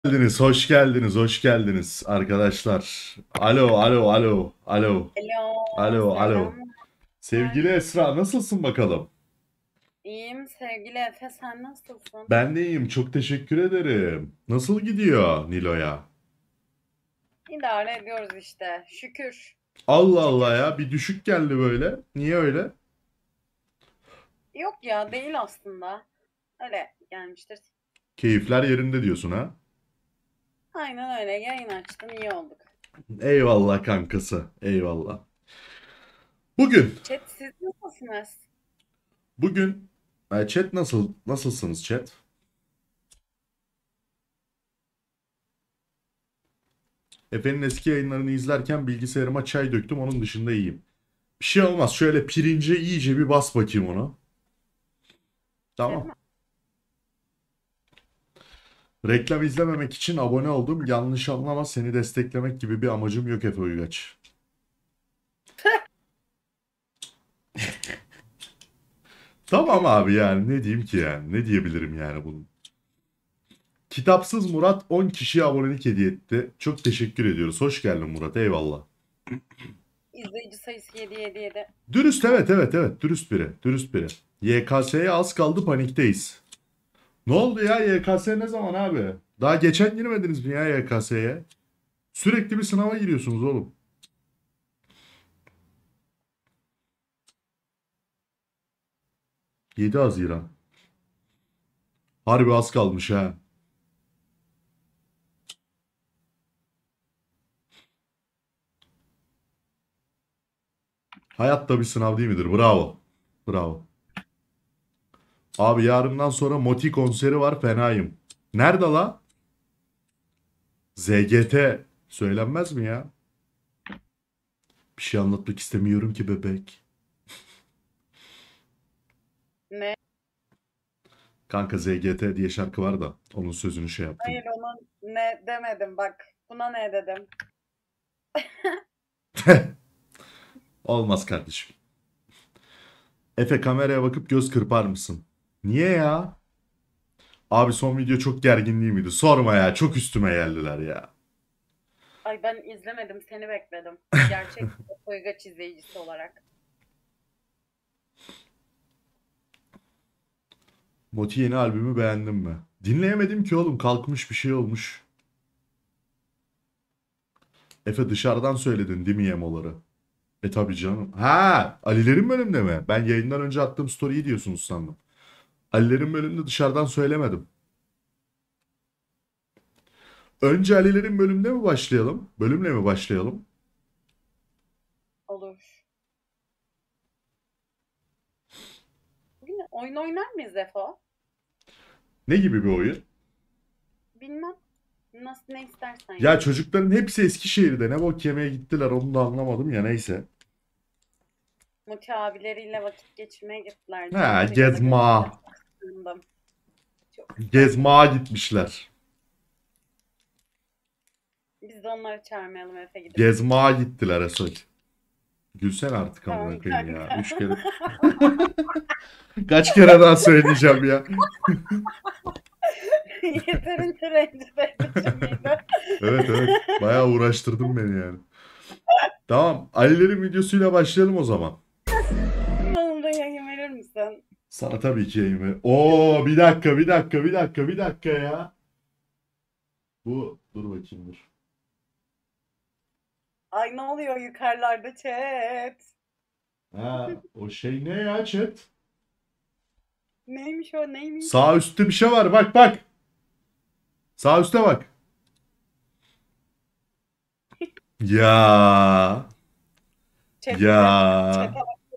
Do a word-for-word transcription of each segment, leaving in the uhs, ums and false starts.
geldiniz, hoş geldiniz, hoş geldiniz arkadaşlar. Alo, alo, alo, alo, Alo, alo, alo. Sevgili selamlar. Esra, nasılsın bakalım? İyiyim sevgili Efe, sen nasılsın? Ben de iyiyim, çok teşekkür ederim. Nasıl gidiyor Nilo'ya? İdare ediyoruz işte. Şükür. Allah Allah Şükür. ya, bir düşük geldi böyle. Niye öyle? Yok ya, değil aslında. Öyle gelmiştir. Keyifler yerinde diyorsun ha? Aynen öyle. Yayın açtın, iyi olduk. Eyvallah kankası, eyvallah. Bugün, Chat, siz nasılsınız? bugün, e, chat nasıl, nasılsınız chat? Efe'nin eski yayınlarını izlerken bilgisayarıma çay döktüm, onun dışında iyiyim. Bir şey olmaz. Şöyle pirince iyice bir bas bakayım onu. Tamam. Tamam. Reklam izlememek için abone oldum. Yanlış anlama, seni desteklemek gibi bir amacım yok Efe Uygaç. Tamam abi, yani ne diyeyim ki yani. Ne diyebilirim yani bunun. Kitapsız Murat on kişiye abonelik hediye etti. Çok teşekkür ediyoruz. Hoş geldin Murat, eyvallah. İzleyici sayısı yedi yedi yedi. Dürüst, evet evet evet, dürüst biri. Dürüst biri. Y K S'ye az kaldı, panikteyiz. Ne oldu ya, Y K S ne zaman abi? Daha geçen girmediniz mi ya Y K S'ye? Sürekli bir sınava giriyorsunuz oğlum. yedi Haziran. Harbi az kalmış ha. Hayat da bir sınav değil midir? Bravo. Bravo. Abi yarından sonra Moti konseri var, fenayım. Nerede la? Z G T. Söylenmez mi ya? Bir şey anlatmak istemiyorum ki bebek. Ne? Kanka Z G T diye şarkı var da onun sözünü şey yaptım. Hayır, ona ne demedim bak. Buna ne dedim? Olmaz kardeşim. Efe, kameraya bakıp göz kırpar mısın? Niye ya? Abi son video çok gergin değil miydi? Sorma ya, çok üstüme geldiler ya. Ay, ben izlemedim, seni bekledim. Gerçek bir Toygaç izleyicisi olarak. Moti yeni albümü beğendin mi? Dinleyemedim ki oğlum, kalkmış bir şey olmuş. Efe, dışarıdan söyledin değil mi yemoları? E tabii canım. Ha, Alilerin bölümünde mi? Ben yayından önce attığım story'i diyorsunuz sandım. Alilerin bölümünde dışarıdan söylemedim. Önce Alilerin bölümünde mi başlayalım? Bölümle mi başlayalım? Olur. Bugün oyun oynar mıyız Efo? Ne gibi bir oyun? Bilmem. Nasıl, ne istersen Ya yani. çocukların hepsi Eskişehir'de. Ne bok yemeye gittiler onu da anlamadım ya, neyse. Muti abileriyle vakit geçirmeye gittiler. Ha, Canlarıyla da gezma. görüşmek istedim. Çok isterdim. Gezmağa gitmişler. Biz de onları çağırmayalım Efe, gidip. Gezmağa gittiler Esoy. Gülsen artık amına Tamam koyayım ya. kanka. Üç kere. Kaç kere daha söyleyeceğim ya. Yeterince rencide edici miydi? Evet evet. Bayağı uğraştırdın beni yani. Tamam. Ali'lerin videosuyla başlayalım o zaman. Bana da yayın verir misin? Sana tabii ki yayın. Oo, bir dakika bir dakika bir dakika bir dakika ya. Bu dur bakayım dur. Ay, ne oluyor yukarılarda chat? Ha, o şey ne ya chat? Neymiş o, neymiş? Sağ üstte bir şey var, bak bak. Sağ üstte bak. Ya Chat'e ya. bak. Chat'e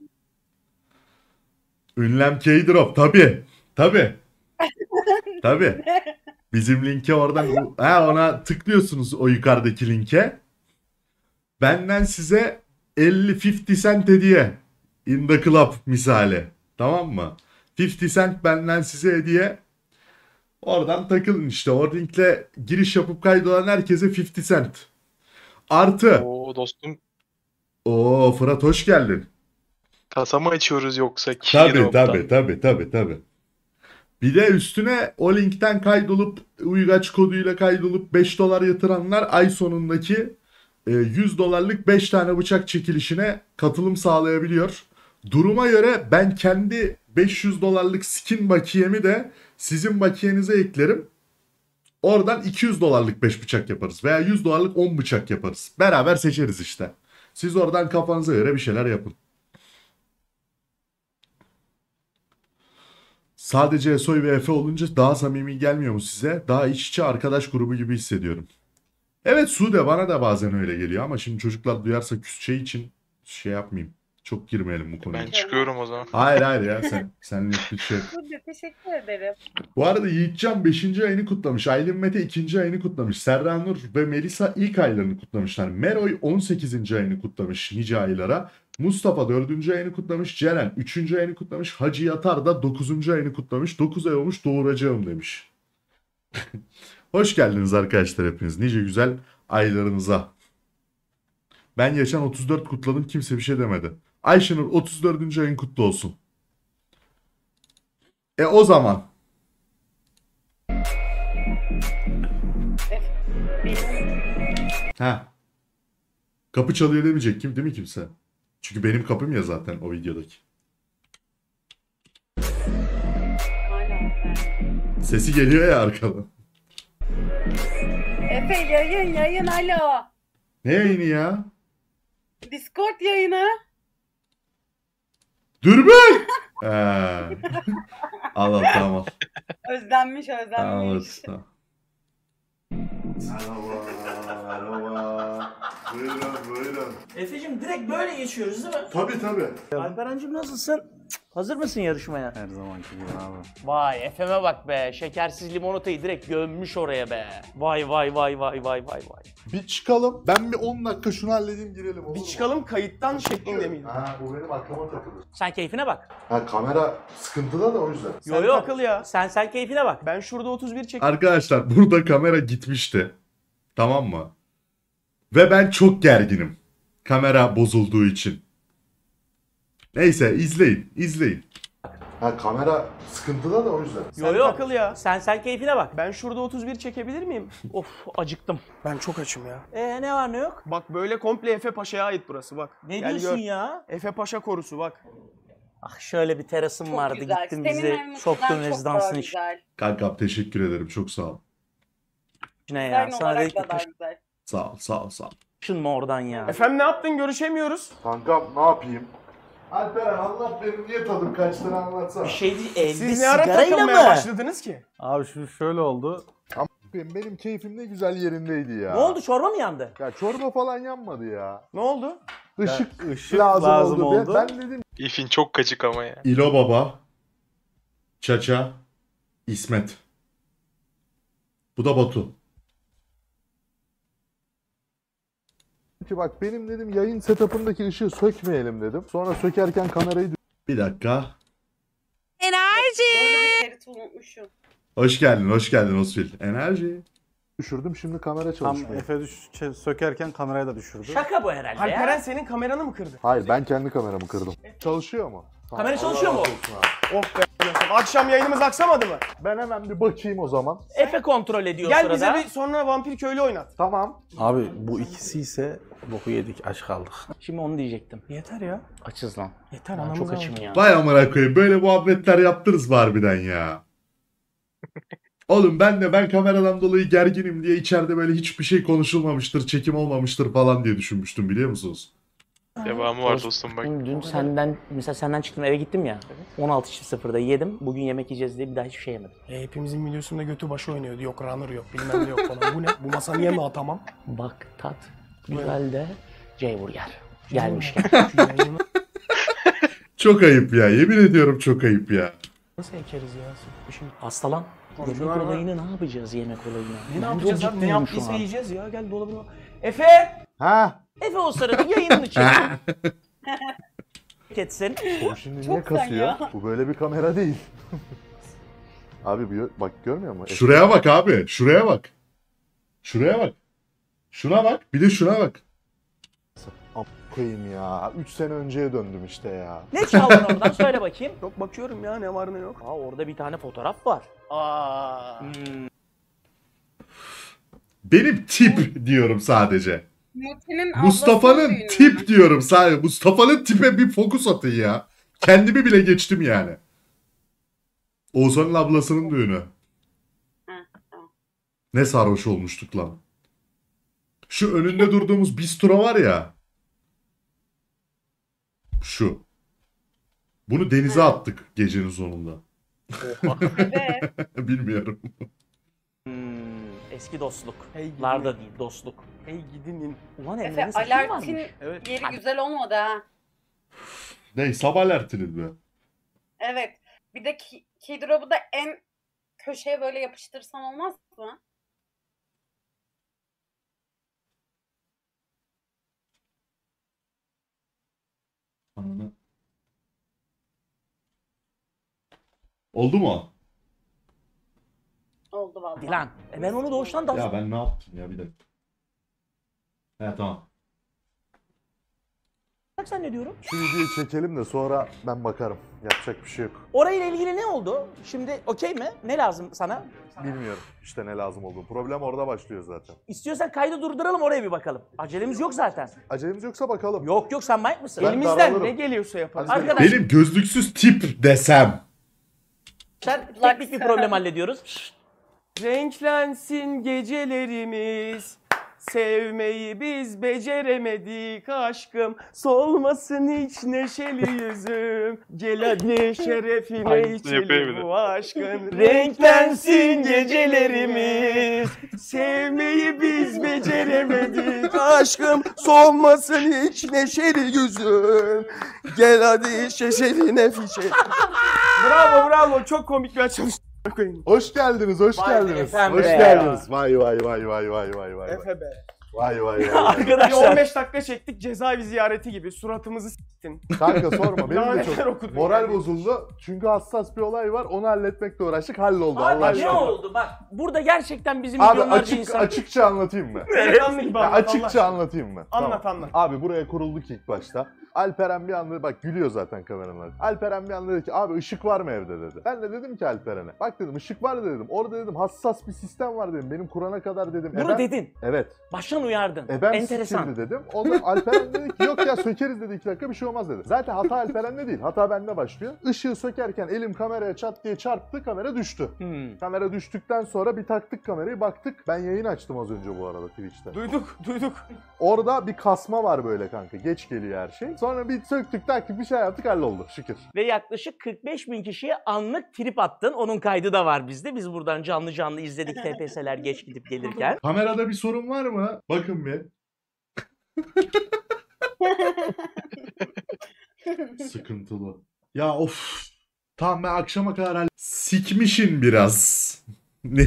Ünlem K-Drop, tabii. Tabii. Tabii. bak. Bizim linke oradan ha, ona tıklıyorsunuz, o yukarıdaki linke. Benden size elli elli cent hediye. In the club misali. Tamam mı? elli cent benden size hediye. Oradan takılın işte. O linkle giriş yapıp kaydolan herkese elli cent. Artı. Oo dostum, Oo Fırat, hoş geldin. kasa mı açıyoruz yoksa Tabii Keydrop'tan? tabii tabii tabii tabii. Bir de üstüne o linkten kaydolup uygaç koduyla kaydolup beş dolar yatıranlar ay sonundaki e, yüz dolarlık beş tane bıçak çekilişine katılım sağlayabiliyor. Duruma göre ben kendi beş yüz dolarlık skin bakiyemi de sizin bakiyenize eklerim. Oradan iki yüz dolarlık beş bıçak yaparız veya yüz dolarlık on bıçak yaparız. Beraber seçeriz işte. Siz oradan kafanıza göre bir şeyler yapın. Sadece Soy ve Efe olunca daha samimi gelmiyor mu size? Daha iç içe arkadaş grubu gibi hissediyorum. Evet Sude, bana da bazen öyle geliyor ama şimdi çocuklar duyarsa küseceği için şey yapmayayım. Çok girmeyelim bu konuya. Ben çıkıyorum o zaman. Hayır hayır ya sen senlik bir şey. Sude, teşekkür ederim. Bu arada Yiğitcan beşinci ayını kutlamış. Aylin Mete ikinci ayını kutlamış. Serra Nur ve Melisa ilk aylarını kutlamışlar. Meroy on sekizinci ayını kutlamış nice aylara. Mustafa dördüncü ayını kutlamış. Ceren üçüncü ayını kutlamış. Hacı Yatar da dokuzuncu ayını kutlamış. dokuz ay olmuş doğuracağım demiş. Hoş geldiniz arkadaşlar hepiniz. Nice güzel aylarınıza. Ben geçen otuz dört kutladım, kimse bir şey demedi. Ayşenur otuz dördüncü ayın kutlu olsun. E o zaman ha. Kapı çalıyor demeyecek kim değil mi kimse? Çünkü benim kapım ya zaten o videodaki. Hala ben. Sesi geliyor ya arkadan. Efe, yayın yayın, alo. Ne yayını ya? Discord yayını. Dürbün! He. Al al tamam. Özlenmiş Al özlenmiş. tamam. Merhaba, merhaba. Buyurun, buyurun. Efe'cim direkt böyle geçiyoruz değil mi? Tabii tabii. Alperen'cim nasılsın? Hazır mısın yarışmaya? Her zamanki gibi abi. Vay Efe'me bak be. Şekersiz limonatayı direkt gömmüş oraya be. Vay vay vay vay vay vay vay. Bir çıkalım. Ben bir on dakika şunu halledeyim girelim. olur Bir mu? çıkalım kayıttan şeklinde miydi? Ha bu benim aklıma takılır. Sen keyfine bak. Ha kamera sıkıntıda da o yüzden. Sen Yo yo. takıl ya. Sen sen keyfine bak. Ben şurada otuz bir çek. Arkadaşlar burada kamera gitmişti. Tamam mı? Ve ben çok gerginim. Kamera bozulduğu için. Neyse izleyin, izleyin. Ha kamera sıkıntıda da o yüzden. Yo Sen yo. takıl ya. Sen sen keyfine bak. Ben şurada otuz bir çekebilir miyim? Of acıktım. Ben çok açım ya. Ee ne var ne yok? Bak böyle komple Efe Paşa'ya ait burası bak. Ne Gel diyorsun gör. ya? Efe Paşa korusu bak. Ah şöyle bir terasım Çok vardı. güzel. Gittin Senin bizi evin soktun çok daha rezidansın içine güzel. Kankam teşekkür ederim, çok sağ ol. ya. Sen Sana olarak dedik da ki daha güzel. Sağ ol, sağ ol, sağ ol. taşınma oradan ya. Efendim ne yaptın görüşemiyoruz. Kankam ne yapayım? Alperen anlat, benim niye tadım kaçtığını anlatsana. Bir şey değil. Elde Siz ne ara sigarayla takılmaya mı? başladınız ki? Abi şu şöyle oldu. Benim, benim keyfim ne güzel yerindeydi ya. Ne oldu? Çorba mı yandı? Ya çorba falan yanmadı ya. Ne oldu? Işık, ışık lazım, lazım oldu. oldu. Ben dedim. İfin çok kaçık ama ya. İlo Baba, Çaça, İsmet. Bu da Batu. Ki bak benim dedim yayın setup'ındaki ışığı sökmeyelim dedim. Sonra sökerken kamerayı Bir dakika. Böyle bir ferit unutmuşum. Hoş geldin, hoş geldin Osvil. Enerji. düşürdüm. Şimdi kamera Tam çalışmıyor. Efe düş ç- sökerken kamerayı da düşürdü. Şaka bu herhalde Alperen ya. senin kameranı mı kırdı? Hayır ben kendi kameramı kırdım. Çalışıyor mu? Tamam, Kamera çalışıyor Allah mu? razı olsun abi. Oh be. anasını. Akşam yayınımız aksamadı mı? Ben hemen bir bakayım o zaman. Efe kontrol ediyor Gel sırada. bize bir sonra vampir köylü oynat. Tamam. Abi bu ikisi ise boku yedik, aç kaldık. Şimdi onu diyecektim. Yeter ya. Açız lan. Yeter Ben anamıza çok bak. açım ya. Vay amına koyayım, böyle muhabbetler yaptınız mı harbiden ya? Oğlum ben de ben kameradan dolayı gerginim diye içeride böyle hiçbir şey konuşulmamıştır, çekim olmamıştır falan diye düşünmüştüm, biliyor musunuz? Devamı var dostum bak. Dün, dün senden mesela senden çıktım eve gittim ya. on altı sıfırda yedim. Bugün yemek yiyeceğiz diye bir daha hiçbir şey yemedim. E, hepimizin videosunda götü başı oynuyordu. Yok runner yok bilmem ne yok falan. Bu ne? Bu masa niye mi atamam? Bak tat güzel de Ceyburger. Gelmişken. Şu yayını Çok ayıp ya, yemin ediyorum çok ayıp ya. nasıl ekeriz ya? Bir şey. Hastalan. Yemek Komşular var. olayını ne yapacağız yemek olayını? Ne, ne Ben yapacağız çok abi? Ne ciddiyim yaptıysa şu an. yiyeceğiz ya. Gel dolabına. Efe! Ha. Efe o sırada yayınını çek. etsin. Bu şimdi Çok niye sen kasıyor? ya. Bu böyle bir kamera değil. Abi bu, bak görmüyor musun? Şuraya bak abi, şuraya bak. Şuraya bak. Şuna bak, bir de şuna bak. koyayım ya. üç sene önceye döndüm işte ya. Ne çaldın oradan söyle bakayım. Yok bakıyorum ya ne var ne yok. Aa orada bir tane fotoğraf var. Aa. Hmm. Benim tip diyorum sadece. Muti'nin ablasının Mustafa'nın düğünü. tip diyorum sadece. Mustafa'nın tipe bir fokus atın ya. Kendimi bile geçtim yani. Oğuzhan'ın ablasının düğünü. Hı, tamam. Ne sarhoş olmuştuk lan. Şu önünde durduğumuz bistro var ya. Şu. Bunu denize attık gecenin sonunda. Evet. Bilmiyorum. Hmm, eski dostluk. Hey gidin. Larda değil dostluk. Hey gidinin. Ulan Efe Emre'nin saçı mı alertin varmış? Evet. yeri Hadi. güzel olmadı ha. Ne? Sabah ertiniz mi? Evet. Bir de ki- keydrop'u da en köşeye böyle yapıştırsan olmaz mı? Ananı. Oldu mu? Oldu vallahi. Dilan. E ben onu doğuştan da... Ya ben ne yaptım ya bir dakika. He tamam. Bak sen ne diyorum? Şu videoyu çekelim de sonra ben bakarım. Yapacak bir şey yok. Orayla ilgili ne oldu? Şimdi okey mi? Ne lazım sana? Bilmiyorum işte ne lazım olduğunu. Problem orada başlıyor zaten. İstiyorsan kaydı durduralım oraya bir bakalım. Acelemiz yok zaten. Acelemiz yoksa bakalım. Yok yok sen manyak mısın? Ben Elimizden daralırım. ne geliyorsa yaparız. Hadi Arkadaş- Benim gözlüksüz tip desem. Sen teknik bir problem hallediyoruz. Renklensin gecelerimiz. Sevmeyi biz beceremedik aşkım. Solmasın hiç neşeli yüzüm. Gel hadi şerefine Aynısını yapıyor bir içelim de. bu aşkın. Renklensin gecelerimiz. Sevmeyi biz beceremedik aşkım. Solmasın hiç neşeli yüzüm. Gel hadi şeşeline fişe. Bravo bravo çok komik bir açılış. Hoş geldiniz, hoş Vay geldiniz. efendim Hoş be. geldiniz. Vay vay vay vay vay vay vay. Efe be. Vay vay vay. vay. Bir Arkadaşlar. on beş dakika çektik cezaevi ziyareti gibi suratımızı s**tin. Kanka sorma benim de Lanetler çok okudun moral yani. bozuldu. Çünkü hassas bir olay var. Onu halletmekle uğraştık. Halloldu Allah Abi ne aşkına. oldu bak burada gerçekten bizim Abi milyonlarca açık, insan... açıkça anlatayım mı? Delikanlı gibi Ya anlat Allah açıkça aşkına. anlatayım mı? Anlat, Tamam. anlat. Abi buraya kurulduk ilk başta. Alperen bir anda bak gülüyor zaten kameranın. Alperen bir anda dedi ki abi ışık var mı evde dedi. Ben de dedim ki Alperen'e bak dedim ışık var dedim. Orada dedim hassas bir sistem var dedim. Benim kurana kadar dedim. Bunu Ebem- dedin. Evet. Baştan uyardın. Ebem Enteresan. siktirdi dedim. O da Alperen dedi ki yok ya sökeriz dedi iki dakika bir şey olmaz dedi. Zaten hata Alperen'de değil. Hata bende başlıyor. Işığı sökerken elim kameraya çat diye çarptı. Kamera düştü. Hmm. Kamera düştükten sonra bir taktık kamerayı baktık. Ben yayın açtım az önce bu arada Twitch'te. Duyduk, duyduk. Orada bir kasma var böyle kanka. Geç geliyor her şey. Sonra bir söktük taktık bir şey yaptık halloldu şükür. Ve yaklaşık kırk beş bin kişiye anlık trip attın. Onun kaydı da var bizde. Biz buradan canlı canlı izledik T P S'ler geç gidip gelirken. Kamerada bir sorun var mı? Bakın bir. Sıkıntılı. Ya of. Tamam ben akşama kadar hall- sikmişin biraz. Ne?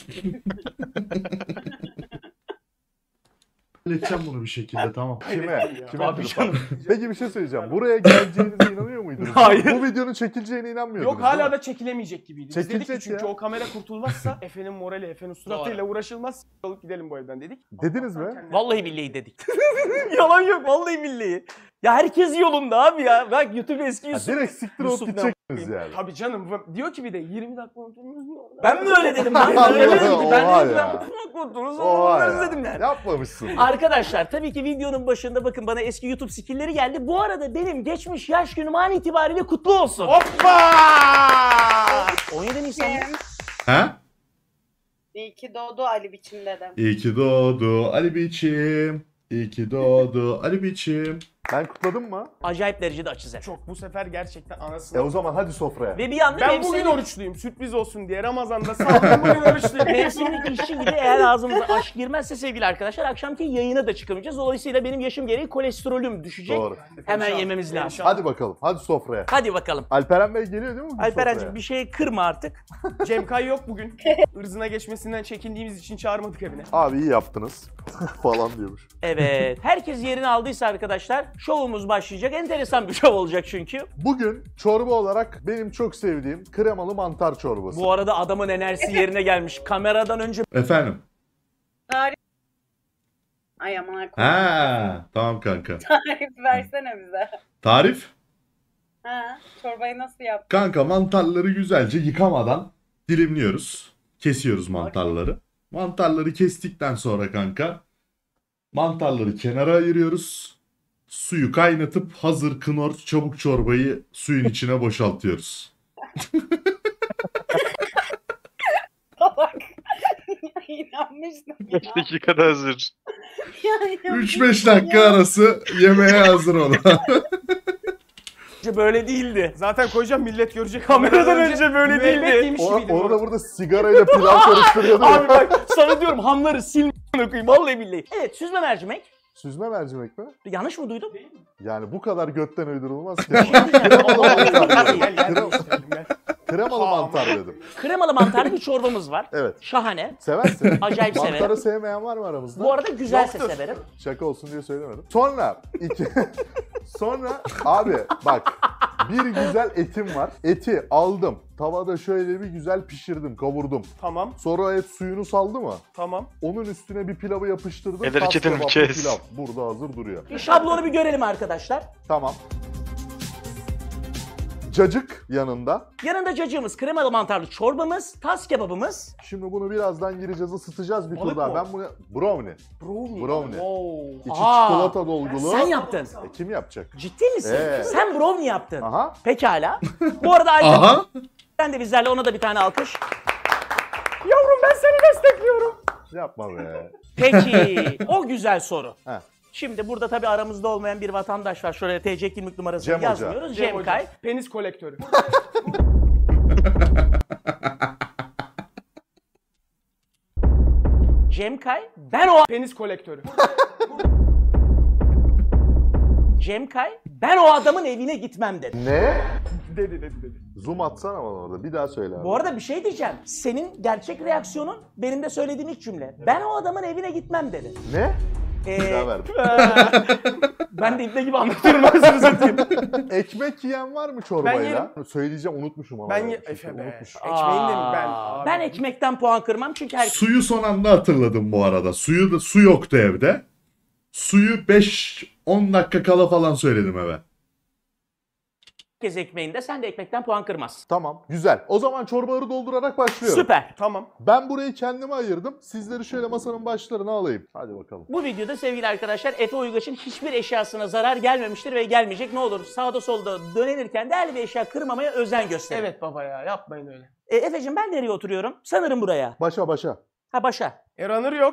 Halledeceğim bunu bir şekilde tamam. Kime? Kime? Abi trip canım. attın? Peki bir şey söyleyeceğim. Buraya geleceğinize inanıyor muydunuz? Hayır. Bu videonun çekileceğine inanmıyordunuz. Yok hala değil mi? da çekilemeyecek gibiydi. Biz dedik Çekilecek ki çünkü ya. o kamera kurtulmazsa Efe'nin morali, Efe'nin suratıyla uğraşılmaz. Alıp gidelim bu evden dedik. Dediniz mi? Vallahi billahi dedik. Yalan yok vallahi billahi. Ya herkes yolunda abi ya. Bak YouTube eski Ha, Yusuf. direkt siktir olup Yusuf ne gideceksiniz yani. Tabii canım diyor ki bir de yirmi dakika unutunuz mu? Ben mi öyle dedim? Ben öyle dedim. Ben Oha dedim ya. ben unutunuz Oha ya. dedim yani. Yapmamışsın. Arkadaşlar tabii ki videonun başında bakın bana eski YouTube skill'leri geldi. Bu arada benim geçmiş yaş günüm an itibariyle kutlu olsun. Hoppa! on yedi Nisan. Ha? İyi ki doğdu Ali biçim dedim. İyi ki doğdu Ali biçim. İyi ki doğdu Ali biçim. Ben kutladım mı? Acayip derecede açız hep. Çok bu sefer gerçekten E anasını. o zaman hadi sofraya. Ve bir anda Ben bugün mevsimlik, oruçluyum sürpriz olsun diye Ramazan'da sağlıklı bugün oruçluyum. mevsimlik işçi gibi eğer ağzımıza aşk girmezse sevgili arkadaşlar akşamki yayına da çıkamayacağız. Dolayısıyla benim yaşım gereği kolesterolüm düşecek. Doğru. Hemen İnşallah, yememiz lazım. inşallah. Hadi bakalım. Hadi sofraya. Hadi bakalım. Alperen Bey geliyor değil mi bugün Alperen'cim sofraya? bir şey kırma artık. Cem Kay yok bugün. Irzına geçmesinden çekindiğimiz için çağırmadık evine. Abi iyi yaptınız. Falan diyormuş. Evet. Herkes yerini aldıysa arkadaşlar şovumuz başlayacak. Enteresan bir şov olacak çünkü. Bugün çorba olarak benim çok sevdiğim kremalı mantar çorbası. Bu arada adamın enerjisi yerine gelmiş. Kameradan önce Efendim. Tarih... Ay aman koyayım. Ha, tamam kanka. Tarif versene bize. Tarif? Ha, çorbayı nasıl yaptın? Kanka mantarları güzelce yıkamadan dilimliyoruz. Kesiyoruz mantarları. Mantarları kestikten sonra kanka mantarları kenara ayırıyoruz. Suyu kaynatıp hazır knor çabuk çorbayı suyun içine boşaltıyoruz. Salak. İnanmıştım ya. beş dakikada hazır. Ya, üç beş dakika arası yemeğe hazır olan. Böyle değildi. Zaten koyacağım millet görecek. Kameradan önce böyle müebbet değildi. yemiş Or- gibiydim orada orada. burada sigarayla pilav karıştırıyordu. Abi bak sana diyorum hamları sil koyayım vallahi billahi. Evet süzme mercimek. Süzme mercimek mi? Yanlış mı duydum? Yani bu kadar götten uydurulmaz ki. Bir şey diyeceğim. Kremalı mantar Gel dedim. gel Krem- değiştirelim, gel. Kremalı mantar dedim. Kremalı mantarlı bir çorbamız var. Evet. Şahane. Seversin. Acayip severim. Mantarı sevmeyen var mı aramızda? Bu arada güzelse Yoktur. severim. Şaka olsun diye söylemedim. Sonra iki sonra abi bak bir güzel etim var. Eti aldım. Tavada şöyle bir güzel pişirdim, kavurdum. Tamam Sonra et suyunu saldı mı? tamam. Onun üstüne bir pilavı yapıştırdım. Eder Tas içetin kebaplı kes. pilav. Burada hazır duruyor. Bir şablonu bir görelim arkadaşlar. Tamam. Cacık yanında. Yanında cacığımız, kremalı mantarlı çorbamız, tas kebabımız. Şimdi bunu birazdan gireceğiz, ısıtacağız bir tur Balık daha. mı? Ben bunu brownie. Brownie. Brownie. Oo. İçi Aa, çikolata dolgulu. Sen yaptın. E, kim yapacak? Ciddi misin? Ee. Sen brownie yaptın. Aha. Pekala. Bu arada Alper Aha. ben de bizlerle ona da bir tane alkış. Yavrum ben seni destekliyorum. Yapma be. Peki o güzel soru. Heh. Şimdi burada tabii aramızda olmayan bir vatandaş var. Şuraya T C kimlik numarasını Cem Hoca. yazmıyoruz. Cem Cem Hoca. Kay. Penis kolektörü. Cem Kay. Ben o Penis kolektörü. Cem Kay. Ben o adamın evine gitmem dedi. Ne? Dedi dedi dedi. Zoom atsana bana orada. Bir daha söyle abi. Bu arada bir şey diyeceğim. Senin gerçek reaksiyonun benim de söylediğim ilk cümle. Ben o adamın evine gitmem dedi. Ne? Ee, Bir daha verdim. ben de ibne gibi anlatıyorum ben satayım. Ekmek yiyen var mı çorbayla? Söyleyeceğim unutmuşum ama. Ben ya. ye... Efe be. Unutmuşum. Ekmeğin de mi ben? Aa, Abi. Ben ekmekten puan kırmam çünkü her Suyu son anda hatırladım bu arada. Suyu da su yoktu evde. Suyu beş on dakika kala falan söyledim eve. herkes ekmeğinde sen de ekmekten puan kırmaz. Tamam. Güzel. O zaman çorbaları doldurarak başlıyorum. Süper. Tamam. Ben burayı kendime ayırdım. Sizleri şöyle masanın başlarına alayım. Hadi bakalım. Bu videoda sevgili arkadaşlar Efe Uygaç'ın hiçbir eşyasına zarar gelmemiştir ve gelmeyecek. Ne olur sağda solda dönenirken değerli bir eşya kırmamaya özen gösterin. Evet baba ya yapmayın öyle. E, Efe'cim ben nereye oturuyorum? Sanırım buraya. Başa başa. Ha başa. E runner yok.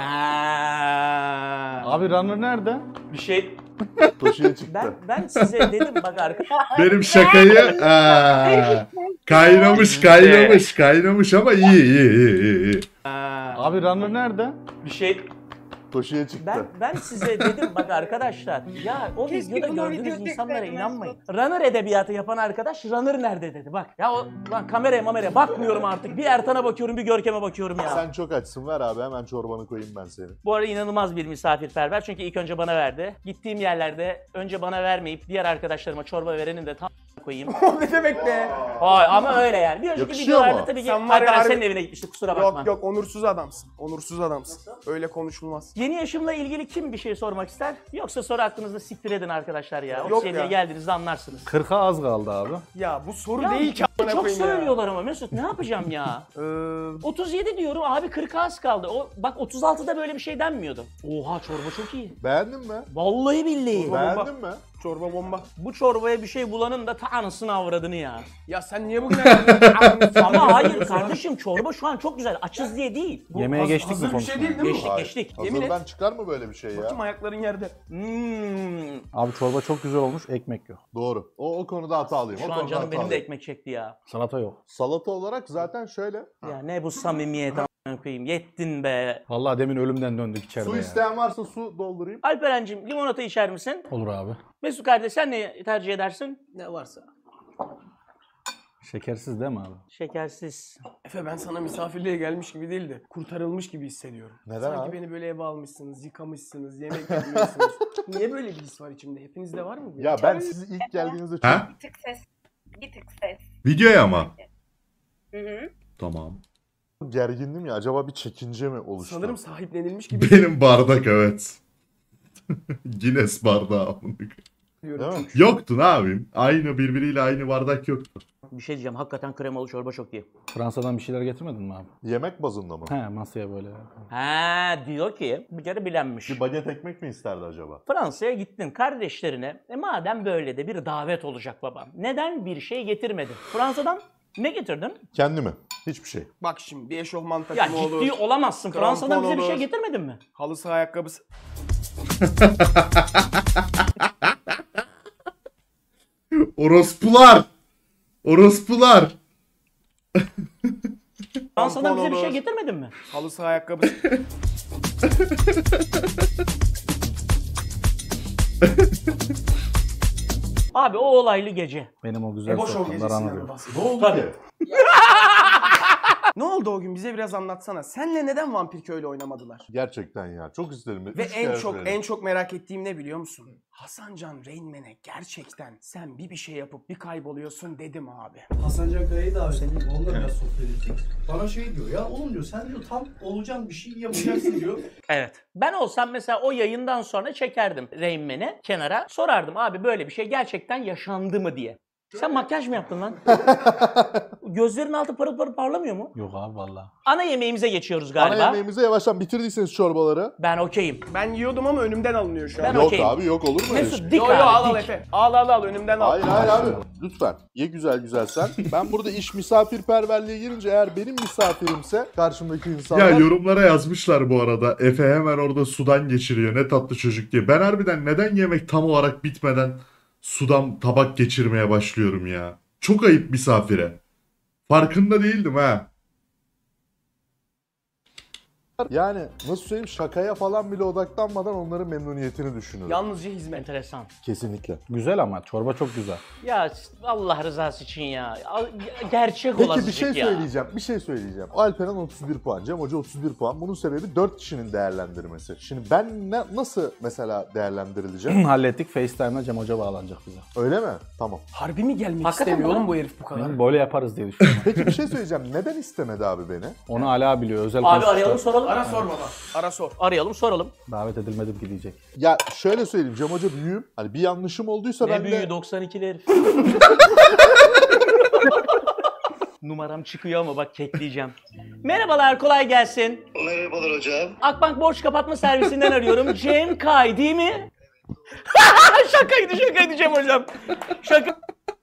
Ha. Abi runner nerede? Bir şey. Toşiye çıktı. Ben ben size dedim bak arkadaşlar. Benim şakayı aa, kaynamış kaynamış kaynamış ama iyi iyi iyi iyi. iyi. Abi runner nerede? Bir şey. Toşiye çıktı. Ben ben size dedim bak arkadaşlar. Ya o Keşke videoda bunu gördüğünüz video insanlara çekseydim inanmayın. Runner edebiyatı yapan arkadaş runner nerede dedi. Bak ya o lan kameraya mameraya bakmıyorum artık. Bir Ertan'a bakıyorum bir Görkem'e bakıyorum ya. Sen çok açsın, ver abi, hemen çorbanı koyayım ben seni. Bu arada inanılmaz bir misafirperver çünkü ilk önce bana verdi. Gittiğim yerlerde önce bana vermeyip diğer arkadaşlarıma çorba verenin de tam koyayım. O ne demek be? Hay ama öyle yani. Bir önceki Yakışıyor videolarda mu? tabii ki Sen var ya Alperen harbi- senin evine gitmiştik kusura bakma. Yok yok onursuz adamsın. Onursuz adamsın. Öyle konuşulmaz. Yeni yaşımla ilgili kim bir şey sormak ister? Yoksa soru aklınızda siktir edin arkadaşlar ya. Yok O seneye ya. geldiğinizde anlarsınız. kırka az kaldı abi. Ya bu soru Ya, değil ki amına çok koyayım ya. söylüyorlar ama Mesut ne yapacağım ya? Ee, otuz yedi diyorum abi kırka az kaldı. O, bak otuz altıda böyle bir şey denmiyordu. Oha çorba çok iyi. Beğendin mi? Vallahi billahi. Beğendin mi? çorba bomba. Bu çorbaya bir şey bulanın da ta anasını avradını ya. Ya sen niye bugün ayarladın? Ama hayır kardeşim çorba şu an çok güzel. Açız diye değil. Bu Yemeğe haz- geçtik mi hazır bir şey konuşmaya? değil değil mi? Geçtik Hayır. geçtik. Yemin et. Hazırdan çıkar mı böyle bir şey ya? Bakayım ayakların yerde. Hmm. Abi çorba çok güzel olmuş, ekmek yok. Doğru. O, o konuda hata alayım. o Şu an konuda canım hata benim de alayım. ekmek çekti ya. Salata yok. Salata olarak zaten şöyle. Ya ne bu samimiyet a**ına koyayım. Yettin be. Vallahi demin ölümden döndük içeride Su ya. isteyen varsa su doldurayım. Alperen'cim limonata içer misin? Olur abi. Mesut kardeş sen ne tercih edersin? Ne varsa. Şekersiz değil mi abi? Şekersiz. Efe ben sana misafirliğe gelmiş gibi değil de kurtarılmış gibi hissediyorum. Neden Sanki abi? beni böyle eve almışsınız, yıkamışsınız, yemek yapıyorsunuz. Niye böyle bir his var içimde? Hepinizde var mı? bu? Ya ben sizi ilk geldiğinizde çok... Ha? Bir tık ses. Bir tık ses. Videoya ama. Hı hı. Tamam. Gergindim ya, acaba bir çekince mi oluştu? Sanırım sahiplenilmiş gibi Benim bardak evet. Guinness bardağı amına koyayım. diyorum. Değil mi? Yoktu ne yapayım? Aynı birbiriyle aynı bardak yoktu. Bir şey diyeceğim. Hakikaten kremalı çorba çok iyi. Fransa'dan bir şeyler getirmedin mi abi? Yemek bazında mı? He, masaya böyle. Ha diyor ki bir kere bilenmiş. Bir baget ekmek mi isterdi acaba? Fransa'ya gittin kardeşlerine. E madem böyle de bir davet olacak babam. Neden bir şey getirmedin? Fransa'dan ne getirdin? Kendimi. Hiçbir şey. Bak şimdi bir eşofman Ya takımı olur. ciddi olamazsın. krampon Fransa'dan bize bir şey olur. getirmedin mi? Halı saha ayakkabısı. Orospular! Orospular! Fransa'dan bize bir olur. şey getirmedin mi? Halı saha ayakkabısı. Abi o olaylı gece. Benim o güzel Ebo Show sokaklar gecesinden anladım. bahsediyor. Ne oldu Tabii. ki? Ne oldu o gün? Bize biraz anlatsana. Senle neden Vampir Köylü oynamadılar? Gerçekten ya. Çok isterim. Ve Üç en kere çok söyledim. en çok merak ettiğim ne biliyor musun? Hasancan Rain gerçekten sen bir bir şey yapıp bir kayboluyorsun dedim abi. Hasan Can Kaya'yı davet ettik. Onunla biraz sohbet ettik. Bana şey diyor ya oğlum diyor sen diyor tam olacağın bir şey yapacaksın diyor. Evet. Ben olsam mesela o yayından sonra çekerdim Rain Man'i kenara. Sorardım abi böyle bir şey gerçekten yaşandı mı diye. Sen makyaj mı yaptın lan? Gözlerin altı parıl parıl parlamıyor mu? Yok abi valla. Ana yemeğimize geçiyoruz Ana galiba. yemeğimize yavaştan bitirdiyseniz çorbaları. Ben okeyim. Ben yiyordum ama önümden alınıyor şu an. Ben Yok okeyim. abi, yok olur mu öyle şey? Mesut dik Yo abi yo al al dik. Efe. Al al al önümden al. Hayır hayır abi. Lütfen. Ye güzel güzel sen. Ben burada iş misafirperverliğe girince eğer benim misafirimse karşımdaki insanlar... Ya yorumlara yazmışlar bu arada. Efe hemen orada sudan geçiriyor. Ne tatlı çocuk diye. Ben harbiden neden yemek tam olarak bitmeden sudan tabak geçirmeye başlıyorum ya? Çok ayıp misafire. Farkında değildim ha. Yani nasıl söyleyeyim, şakaya falan bile odaklanmadan onların memnuniyetini düşünüyorum. Yalnızca hizmet. Enteresan. Kesinlikle. Güzel ama çorba çok güzel. Ya Allah rızası için ya. Al- Gerçek Peki olasıcık bir şey ya. söyleyeceğim. Bir şey söyleyeceğim. Alperen otuz bir puan, Cem Hoca otuz bir puan. Bunun sebebi dört kişinin değerlendirmesi. Şimdi ben ne, nasıl mesela değerlendirileceğim? Hallettik. FaceTime'la Cem Hoca bağlanacak bize. Öyle mi? Tamam. Harbi mi gelmek Hakikaten istemiyor mi lan? oğlum bu herif bu kadar? Benim böyle yaparız diye düşünüyorum. Peki bir şey söyleyeceğim. Neden istemedi abi beni? Onu Ala biliyor. Özel Abi konuşmuşlar. arayalım soralım. Ara sor baba. Ara sor. Arayalım soralım. Davet edilmedim ki diyecek. Ya şöyle söyleyeyim. Cem Hoca büyüğüm. Hani bir yanlışım olduysa Ne ben büyüğü de... doksan ikili herif. Numaram çıkıyor ama bak kekleyeceğim. Merhabalar kolay gelsin. Merhabalar hocam. Akbank borç kapatma servisinden arıyorum. Cem Kay değil mi? şakaydı şakaydı Cem hocam. Şaka.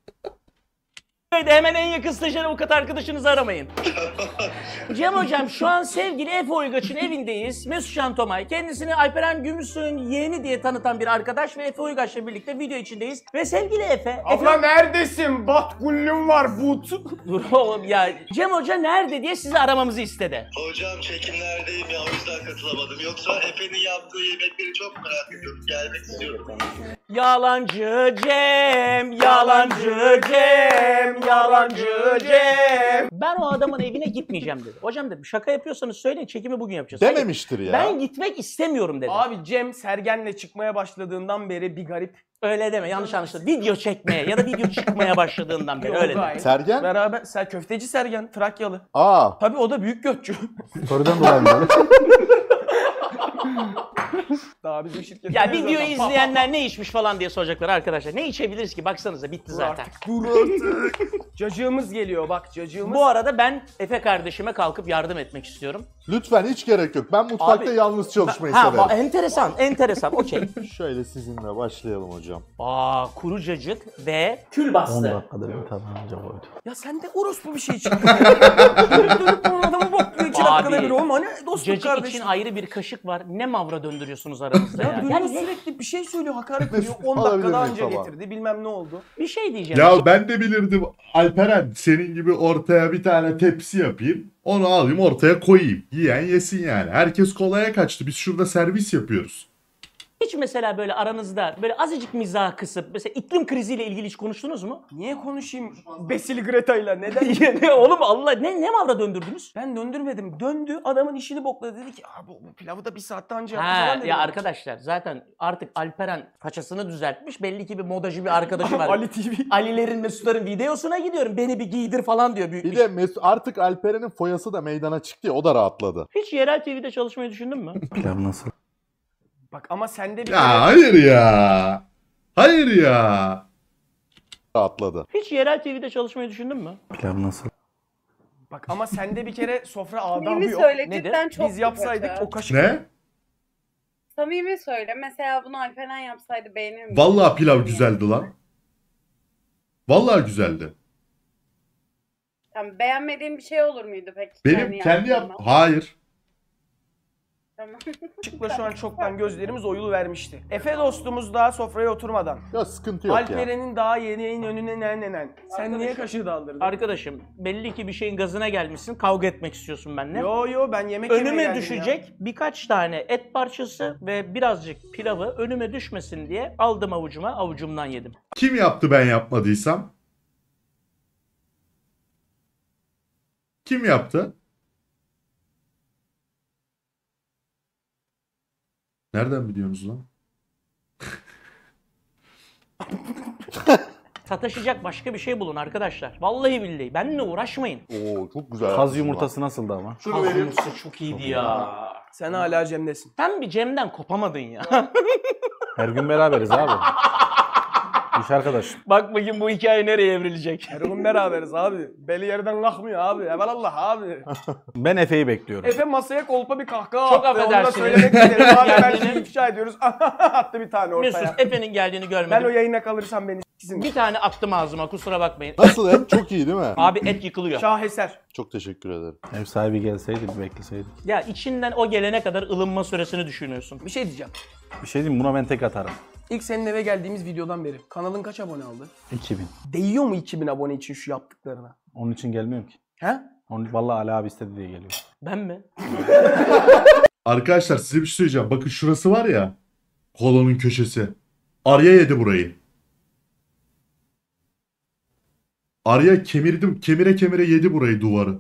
Hemen en yakın stajyer avukat arkadaşınızı aramayın. Cem hocam şu an sevgili Efe Uygaç'ın evindeyiz. Mesut Can Tomay. Kendisini Alperen Gümüşsuy'un yeğeni diye tanıtan bir arkadaş ve Efe Uygaç'la birlikte video içindeyiz. Ve sevgili Efe... Abla Efe... neredesin? Batgullüm var but. Dur oğlum ya. Cem hoca nerede diye sizi aramamızı istedi. Hocam çekimlerdeyim ya o yüzden katılamadım. Yoksa Efe'nin yaptığı yemekleri çok merak ediyorum. Gelmek istiyorum. Yalancı Cem, yalancı Cem, yalancı Cem. Ben o adamın evine gitmeyeceğim dedi. Hocam dedim şaka yapıyorsanız söyleyin çekimi bugün yapacağız. Hayır, Dememiştir ya. ben gitmek istemiyorum dedi. Abi Cem Sergen'le çıkmaya başladığından beri bir garip. Öyle deme yanlış anlaşıldı. Video çekmeye ya da video çıkmaya başladığından beri Yok, öyle deme. gayet. Sergen? Beraber Ser köfteci Sergen Trakyalı. Aa. Tabii o da büyük götçü. Story'den dolayı mı böyle? Daha bizim şirket. Ya videoyu izleyenler ne içmiş falan diye soracaklar arkadaşlar. Ne içebiliriz ki? Baksanıza bitti zaten. Dur artık. Cacığımız geliyor bak cacığımız. Bu arada ben Efe kardeşime kalkıp yardım etmek istiyorum. Lütfen hiç gerek yok. Ben mutfakta Abi, yalnız çalışmayı Ha, severim. va- enteresan, enteresan. Okey. Şöyle sizinle başlayalım hocam. Aa, kuru cacık ve kül on bastı. dakikada bir tamamlayacak oydu. Ya sende orospu bir şey çıktı. dönüp dönüp bu adamı bakıyor iki dakikada Abi, bir oğlum. Hani dostluk Cacık kardeşim. için ayrı bir kaşık var. Ne mavra döndürüyorsunuz aranızda Ya ya. dönüyor Yani sürekli bir şey söylüyor hakaret ediyor. Mesut, on alabilir dakikada miyim önce sabah? getirdi bilmem ne oldu. bir şey diyeceğim. Ya ben de bilirdim Alperen senin gibi ortaya bir tane tepsi yapayım. Onu alayım ortaya koyayım. Yiyen yesin yani. Herkes kolaya kaçtı. Biz şurada servis yapıyoruz. Hiç mesela böyle aranızda böyle azıcık mizah kısıp mesela iklim kriziyle ilgili hiç konuştunuz mu? Niye konuşayım Besil Greta'yla? Neden? Ne oğlum Allah ne ne mavra döndürdünüz? Ben döndürmedim. Döndü. Adamın işini bokladı. Dedi ki abi bu pilavı da bir saatte anca yaptı Ha falan dedi. ya arkadaşlar zaten artık Alperen paçasını düzeltmiş. Belli ki bir modacı bir arkadaşı var. Ali T V. Ali'lerin, Mesut'ların videosuna gidiyorum. Beni bir giydir falan diyor. Büyük Bir de Mesut artık Alperen'in foyası da meydana çıktı ya, o da rahatladı. Hiç yerel T V'de çalışmayı düşündün mü? Pilav nasıl? Bak ama sende bir Ya kere... hayır ya. Hayır ya. Rahatladı. Hiç yerel T V'de çalışmayı düşündün mü? Pilav nasıl? Bak ama sende bir kere sofra adabı Samimi yok. söyle Nedir? cidden çok Biz yapsaydık kötü. o kaşık... Ne? Samimi söyle. Mesela bunu Alperen yapsaydı beğenir miydin? Vallahi pilav güzeldi lan. Vallahi güzeldi. Tamam, beğenmediğin bir şey olur muydu peki? Benim kendi yap... yaptığında? Hayır. Tamam. Kaşıkla şu an çoktan gözlerimiz oyulu vermişti. Efe dostumuz daha sofraya oturmadan. Ya sıkıntı yok ya. Alperen'in daha yemeğin önüne nen nen nen. Sen niye kaşığı daldırdın? Arkadaşım belli ki bir şeyin gazına gelmişsin. Kavga etmek istiyorsun benimle. Yo yo ben yemek yemeye Önüme geldim düşecek birkaç tane et parçası ve birazcık pilavı önüme düşmesin diye aldım avucuma, avucumdan yedim. Kim yaptı ben yapmadıysam? Kim yaptı? Nereden biliyorsunuz lan? Sataşacak başka bir şey bulun arkadaşlar. Vallahi billahi. Benimle uğraşmayın. Oo çok güzel. Kaz yapmışsın yumurtası nasıldı ama? Şunu vereyim. Kazımsı çok iyiydi ya. ya. Sen hala Cem'desin. Sen bir Cem'den kopamadın ya. Her gün beraberiz abi. İş arkadaş. Bak bakayım bu hikaye nereye evrilecek. Her gün beraberiz abi. Beli yerden kalkmıyor abi. Evelallah abi. Ben Efe'yi bekliyorum. Efe masaya kolpa bir kahkaha Çok attı. Onu da affedersiniz. söylemek isterim. Abi ben Geldiğini- şimdi ifşa ediyoruz. Attı bir tane ortaya. Mesut Efe'nin geldiğini Ben görmedim. o yayına kalırsam beni s**sin. Bir tane attım ağzıma kusura bakmayın. Nasıl et? Çok iyi değil mi? Abi et yıkılıyor. Şaheser. Çok teşekkür ederim. Ev sahibi gelseydi bir bekleseydik. Ya içinden o gelene kadar ılınma süresini düşünüyorsun. Bir şey diyeceğim. Bir şey diyeyim mi? Buna ben tek atarım. İlk senin eve geldiğimiz videodan beri kanalın kaç abone aldı? iki bin. Değiyor mu iki bin abone için şu yaptıklarına? Onun için gelmiyorum ki. He? Onun, vallahi Ali abi istedi diye geliyor. Ben mi? Arkadaşlar size bir şey söyleyeceğim. Bakın şurası var ya. Kolonun köşesi. Arya yedi burayı. Arya kemirdim, kemire kemire yedi burayı, duvarı.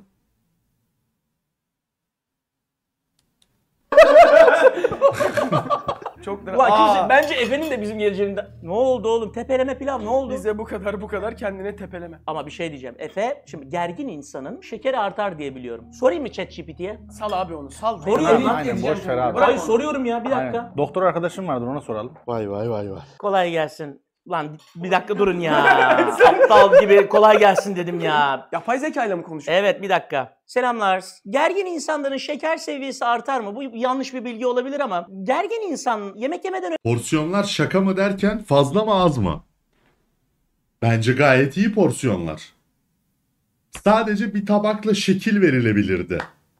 Çok da... Ulan Aa, kimse, bence Efe'nin de bizim geleceğinde... Ne oldu oğlum? Tepeleme pilav ne oldu? bize bu kadar bu kadar kendine tepeleme. Ama bir şey diyeceğim. Efe, şimdi gergin insanın şekeri artar diye biliyorum. Sorayım mı ChatGPT'ye? Sal abi onu sal. Soruyorum Ben lan. edit edeceğim boş ver şimdi. abi. Bırak Hayır onu. soruyorum ya bir dakika. Aynen. Doktor arkadaşım vardır, ona soralım. Vay vay vay vay. Kolay gelsin. Lan bir dakika durun ya. Aptal gibi kolay gelsin dedim ya. Yapay zekayla mı konuşuyorsun? Evet bir dakika. Selamlar. Gergin insanların şeker seviyesi artar mı? Bu yanlış bir bilgi olabilir ama gergin insan yemek yemeden Porsiyonlar şaka mı derken fazla mı az mı? Bence gayet iyi porsiyonlar. Sadece bir tabakla şekil verilebilirdi.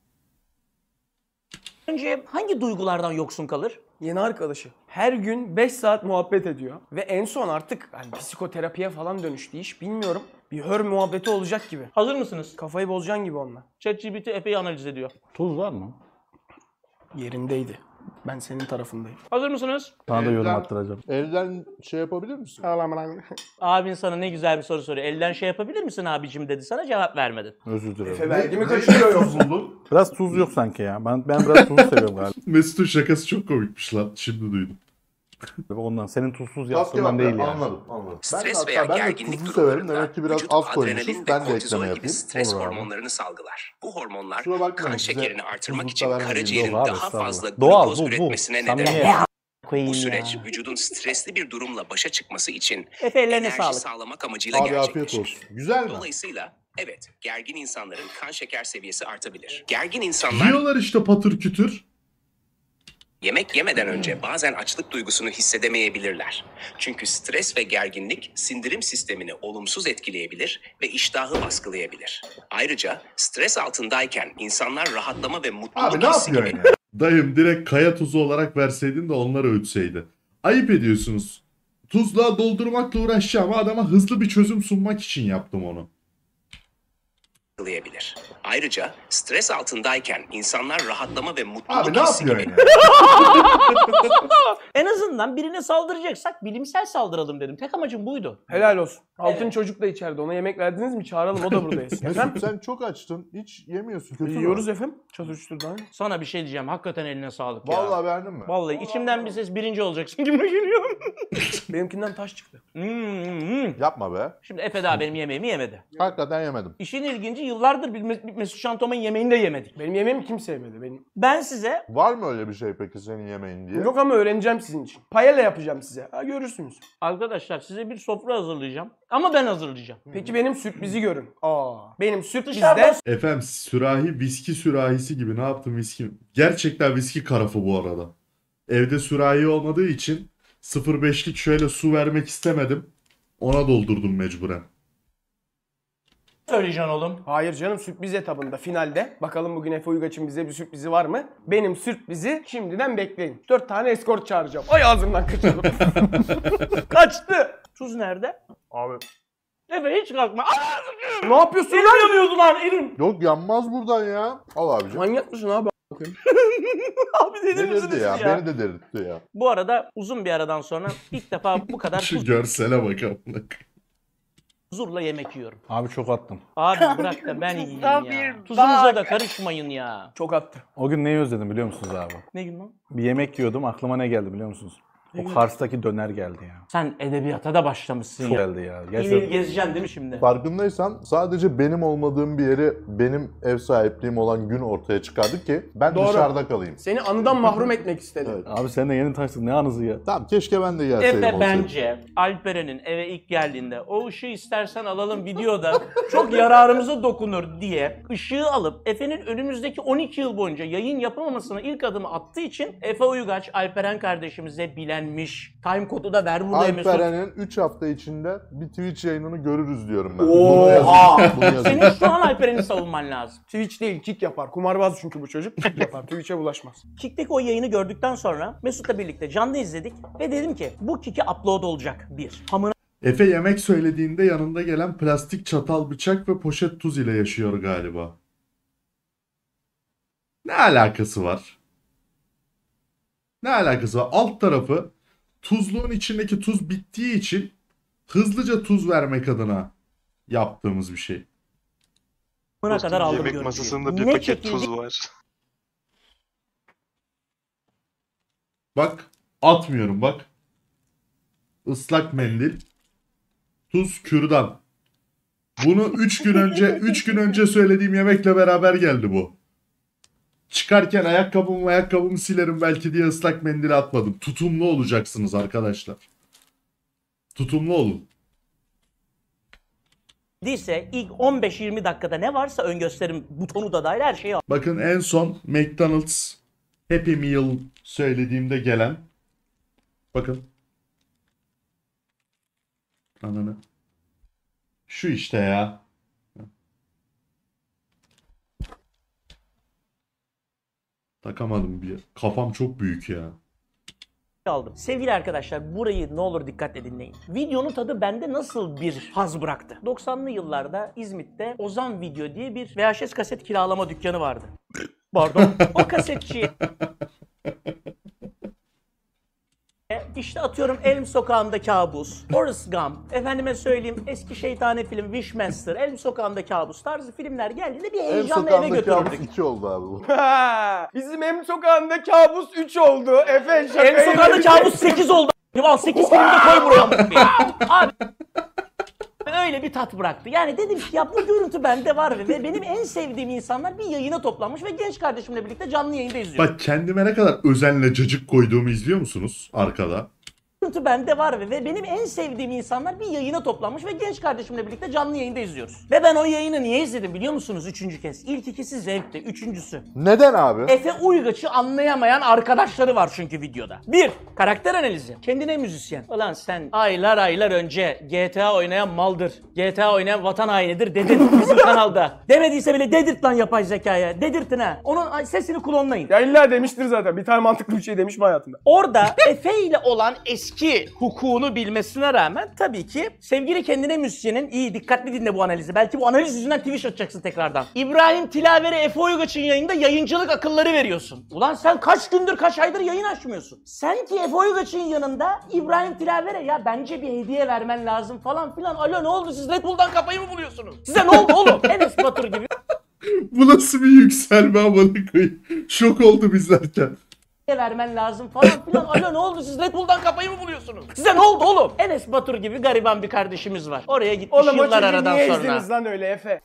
önce hangi duygulardan yoksun kalır? Yeni arkadaşı. Her gün beş saat muhabbet ediyor. Ve en son artık hani psikoterapiye falan dönüştü iş bilmiyorum. Bir hör muhabbeti olacak gibi. Hazır mısınız? Kafayı bozacaksın gibi onunla. ChatGPT Efe'yi analiz ediyor. Tuz var mı? Yerindeydi. Ben senin tarafındayım. Hazır mısınız? Sana da yorum Evden- attıracağım. Elden şey yapabilir misin? Abin sana ne güzel bir soru soruyor. Elden şey yapabilir misin abicim dedi sana cevap vermedin. Özür dilerim. Efe vergi mi kaçırıyor? buldun? Biraz tuz yok sanki ya. Ben ben biraz tuzlu seviyorum galiba. Mesut'un şakası çok komikmiş lan. Şimdi duydum. Ondan senin tuzsuz Maske yaptığından bak, değil yani. Anladım anladım. Stres ben de, veya hatta ben de gerginlik tuzlu severim. durumlarında Demek ki biraz vücut az adrenalin koymuşuz. ve Ben de kortizol ekleme gibi yapayım. stres Olur abi. hormonlarını salgılar. Bu hormonlar Kusura bakmayın, kan size şekerini artırmak tuzluk için da vermediğim karaciğerin yok abi, daha estağfurullah. fazla Doğal, glukoz bu, bu. üretmesine neden Samimiyet. olur. Koyayım Bu süreç ya. vücudun stresli bir durumla başa çıkması için Efe ellerine enerji sağlık. sağlamak amacıyla Abi afiyet gerçekleşir. olsun. Güzel mi? Dolayısıyla evet, gergin insanların kan şeker seviyesi artabilir. Gergin insanlar Yiyorlar işte patır kütür. yemek yemeden önce bazen açlık duygusunu hissedemeyebilirler. Çünkü stres ve gerginlik sindirim sistemini olumsuz etkileyebilir ve iştahı baskılayabilir. Ayrıca stres altındayken insanlar rahatlama ve mutluluk Abi ne hissi gibi yapıyorsun ya? Dayım direkt kaya tuzu olarak verseydin de onları ötseydi. Ayıp ediyorsunuz. Tuzla doldurmakla uğraşacağım ama adama hızlı bir çözüm sunmak için yaptım onu. baskılayabilir. Ayrıca stres altındayken insanlar rahatlama ve mutluluk Abi ne hissi yapıyorsun gibi ya? En azından birine saldıracaksak bilimsel saldıralım dedim. Tek amacım buydu. Helal olsun. Altın Evet. çocuk da içeride. Ona yemek verdiniz mi? Çağıralım, o da burada yesin. Mesut Efendim? sen çok açtın. Hiç yemiyorsun. Kötü mü? Yiyoruz efendim. Çatır çuturdan. Sana bir şey diyeceğim. Hakikaten eline sağlık ya. Vallahi beğendin mi? Vallahi içimden bir ses birinci olacaksın gibi geliyor. Benimkinden taş çıktı. Hmm, hmm. Yapma be. Şimdi Efe daha benim yemeğimi yemedi. Hakikaten yemedim. İşin ilginci yıllardır bir Mes- bir Mesut Şantoma'nın yemeğini de yemedik. Benim yemeğimi kimse yemedi. Benim. Ben size Var mı öyle bir şey peki senin yemeğin diye? Yok ama öğreneceğim sizin için. Payela yapacağım size. Ha, görürsünüz. arkadaşlar size bir sofra hazırlayacağım. Ama ben hazırlayacağım. Peki benim sürprizi görün. Aa, benim sürprizde... Dışarıda Efendim sürahi viski sürahisi gibi ne yaptım viski? Gerçekten viski karafı bu arada. Evde sürahi olmadığı için sıfır virgül beşlik şöyle su vermek istemedim. Ona doldurdum mecburen. söyleyeceksin oğlum. Hayır canım, sürpriz etabında, finalde. Bakalım bugün Efe Uygaç'ın bize bir sürprizi var mı? Benim sürprizi şimdiden bekleyin. Dört tane eskort çağıracağım. Ay ağzımdan kaçırdım. Kaçtı. Tuz nerede? Abi. Efe hiç kalkma. Aa, Ne yapıyorsun elim lan? yanıyordu lan elim. Yok yanmaz buradan ya. Al abicim. Manyak mısın abi? Abi dedim Delirdi misiniz ya. ya? Beni de delirtti ya. Bu arada uzun bir aradan sonra ilk defa bu kadar Şu görsele bakalım. huzurla yemek yiyorum. Abi çok attım. Abi bırak da ben yiyeyim Tuza ya. bir Tuzunuza bak. da karışmayın ya. Çok attı. O gün neyi özledim biliyor musunuz abi? Ne gün lan? Bir yemek yiyordum, aklıma ne geldi biliyor musunuz? O Kars'taki döner geldi ya. Sen edebiyata da başlamışsın Çok ya. geldi ya. İleri Gerçekten. gezeceksin değil mi şimdi? Farkındaysan sadece benim olmadığım bir yeri benim ev sahipliğim olan gün ortaya çıkardık ki ben Doğru. dışarıda kalayım. Seni anıdan mahrum etmek istedim. Evet. Abi sen de yeni tanıştık, ne anısı ya? Tamam keşke ben de gelseydim Efe olsaydım. bence Alperen'in eve ilk geldiğinde o ışığı istersen alalım videoda çok yararımıza dokunur diye ışığı alıp Efe'nin önümüzdeki on iki yıl boyunca yayın yapamamasına ilk adımı attığı için Efe Uygaç Alperen kardeşimize bilenmiş. Time kodu da ver burada Mesut. Alperen'in üç hafta içinde bir Twitch yayınını görürüz diyorum ben. Oha! Bunu yazın. Bunu yazın. Senin şu an Alperen'i savunman lazım. Twitch değil, kick yapar. Kumarbaz çünkü bu çocuk. Kick yapar. Twitch'e bulaşmaz. Kick'teki o yayını gördükten sonra Mesut'la birlikte canlı izledik ve dedim ki bu Kick'e upload olacak bir. Hamına Efe yemek söylediğinde yanında gelen plastik çatal, bıçak ve poşet tuz ile yaşıyor galiba. Ne alakası var? Ne alakası var? Alt tarafı tuzluğun içindeki tuz bittiği için hızlıca tuz vermek adına yaptığımız bir şey. Dostum, kadar aldım yemek görüntüyü. masasında bir Ne paket çekildi- tuz var. Bak atmıyorum bak. Islak mendil. Tuz, kürdan. Bunu üç gün önce üç gün önce söylediğim yemekle beraber geldi bu. Çıkarken ayakkabımı ayakkabımı silerim belki diye ıslak mendili atmadım. Tutumlu olacaksınız arkadaşlar. Tutumlu olun. Değilse ilk on beş yirmi dakikada ne varsa ön gösterim butonu da dahil her şeyi Bakın en son McDonald's Happy Meal söylediğimde gelen. Bakın. Ananı. Şu işte ya. Takamadım bir. Kafam çok büyük ya. aldım. Sevgili arkadaşlar burayı ne olur dikkatle dinleyin. Videonun tadı bende nasıl bir haz bıraktı? doksanlı yıllarda İzmit'te Ozan Video diye bir V H S kaset kiralama dükkanı vardı. Pardon. O kasetçi İşte atıyorum Elm Sokağı'nda Kabus, Forrest Gump, efendime söyleyeyim eski şeytani film Wishmaster, Elm Sokağı'nda Kabus tarzı filmler geldiğinde bir Ev heyecanla eve sokağında kabus götürürdük. iki oldu abi bu. Bizim Em Sokağı'nda kabus üç oldu. Efe şaka Elm Sokağı'nda Kabus sekiz oldu. Al sekiz filmi de koy buraya. Abi öyle bir tat bıraktı. Yani dedim ki ya bu görüntü bende var ve benim en sevdiğim insanlar bir yayına toplanmış ve genç kardeşimle birlikte canlı yayında izliyor. Bak kendime ne kadar özenle cacık koyduğumu izliyor musunuz arkada? Görüntü bende var ve benim en sevdiğim insanlar bir yayına toplanmış ve genç kardeşimle birlikte canlı yayında izliyoruz. Ve ben o yayını niye izledim biliyor musunuz üçüncü kez? İlk ikisi zevkti, üçüncüsü. Neden abi? Efe Uygaç'ı anlayamayan arkadaşları var çünkü videoda. Bir, karakter analizi. Kendine müzisyen. Ulan sen aylar aylar önce G T A oynayan maldır, G T A oynayan vatan hainidir dedin bizim kanalda. Demediyse bile dedirt lan yapay zekaya. Dedirtin ha. Onun sesini klonlayın. Ya illa demiştir zaten. Bir tane mantıklı bir şey demiş mi hayatında? Orada Efe ile olan eski iki hukukunu bilmesine rağmen tabii ki sevgili kendine müzisyenin, iyi dikkatli dinle bu analizi. Belki bu analiz yüzünden Twitch açacaksın tekrardan. İbrahim Tilaver'e Efe Uygaç'ın yayında yayıncılık akılları veriyorsun. Ulan sen kaç gündür kaç aydır yayın açmıyorsun. Sen ki Efe Uygaç'ın yanında İbrahim Tilaver'e ya bence bir hediye vermen lazım falan filan. Alo ne oldu siz Red Bull'dan kafayı mı buluyorsunuz? Size ne oldu oğlum? Enes Batur gibi. Bu nasıl bir yükselme amına koyayım. Şok oldu izlerken. vermen lazım falan filan. Alo ne oldu siz Red Bull'dan kafayı mı buluyorsunuz? Size ne oldu oğlum? Enes Batur gibi gariban bir kardeşimiz var. Oraya gitmiş Oğlum o yıllar çocuğu aradan niye sonra. ezdiniz lan öyle Efe?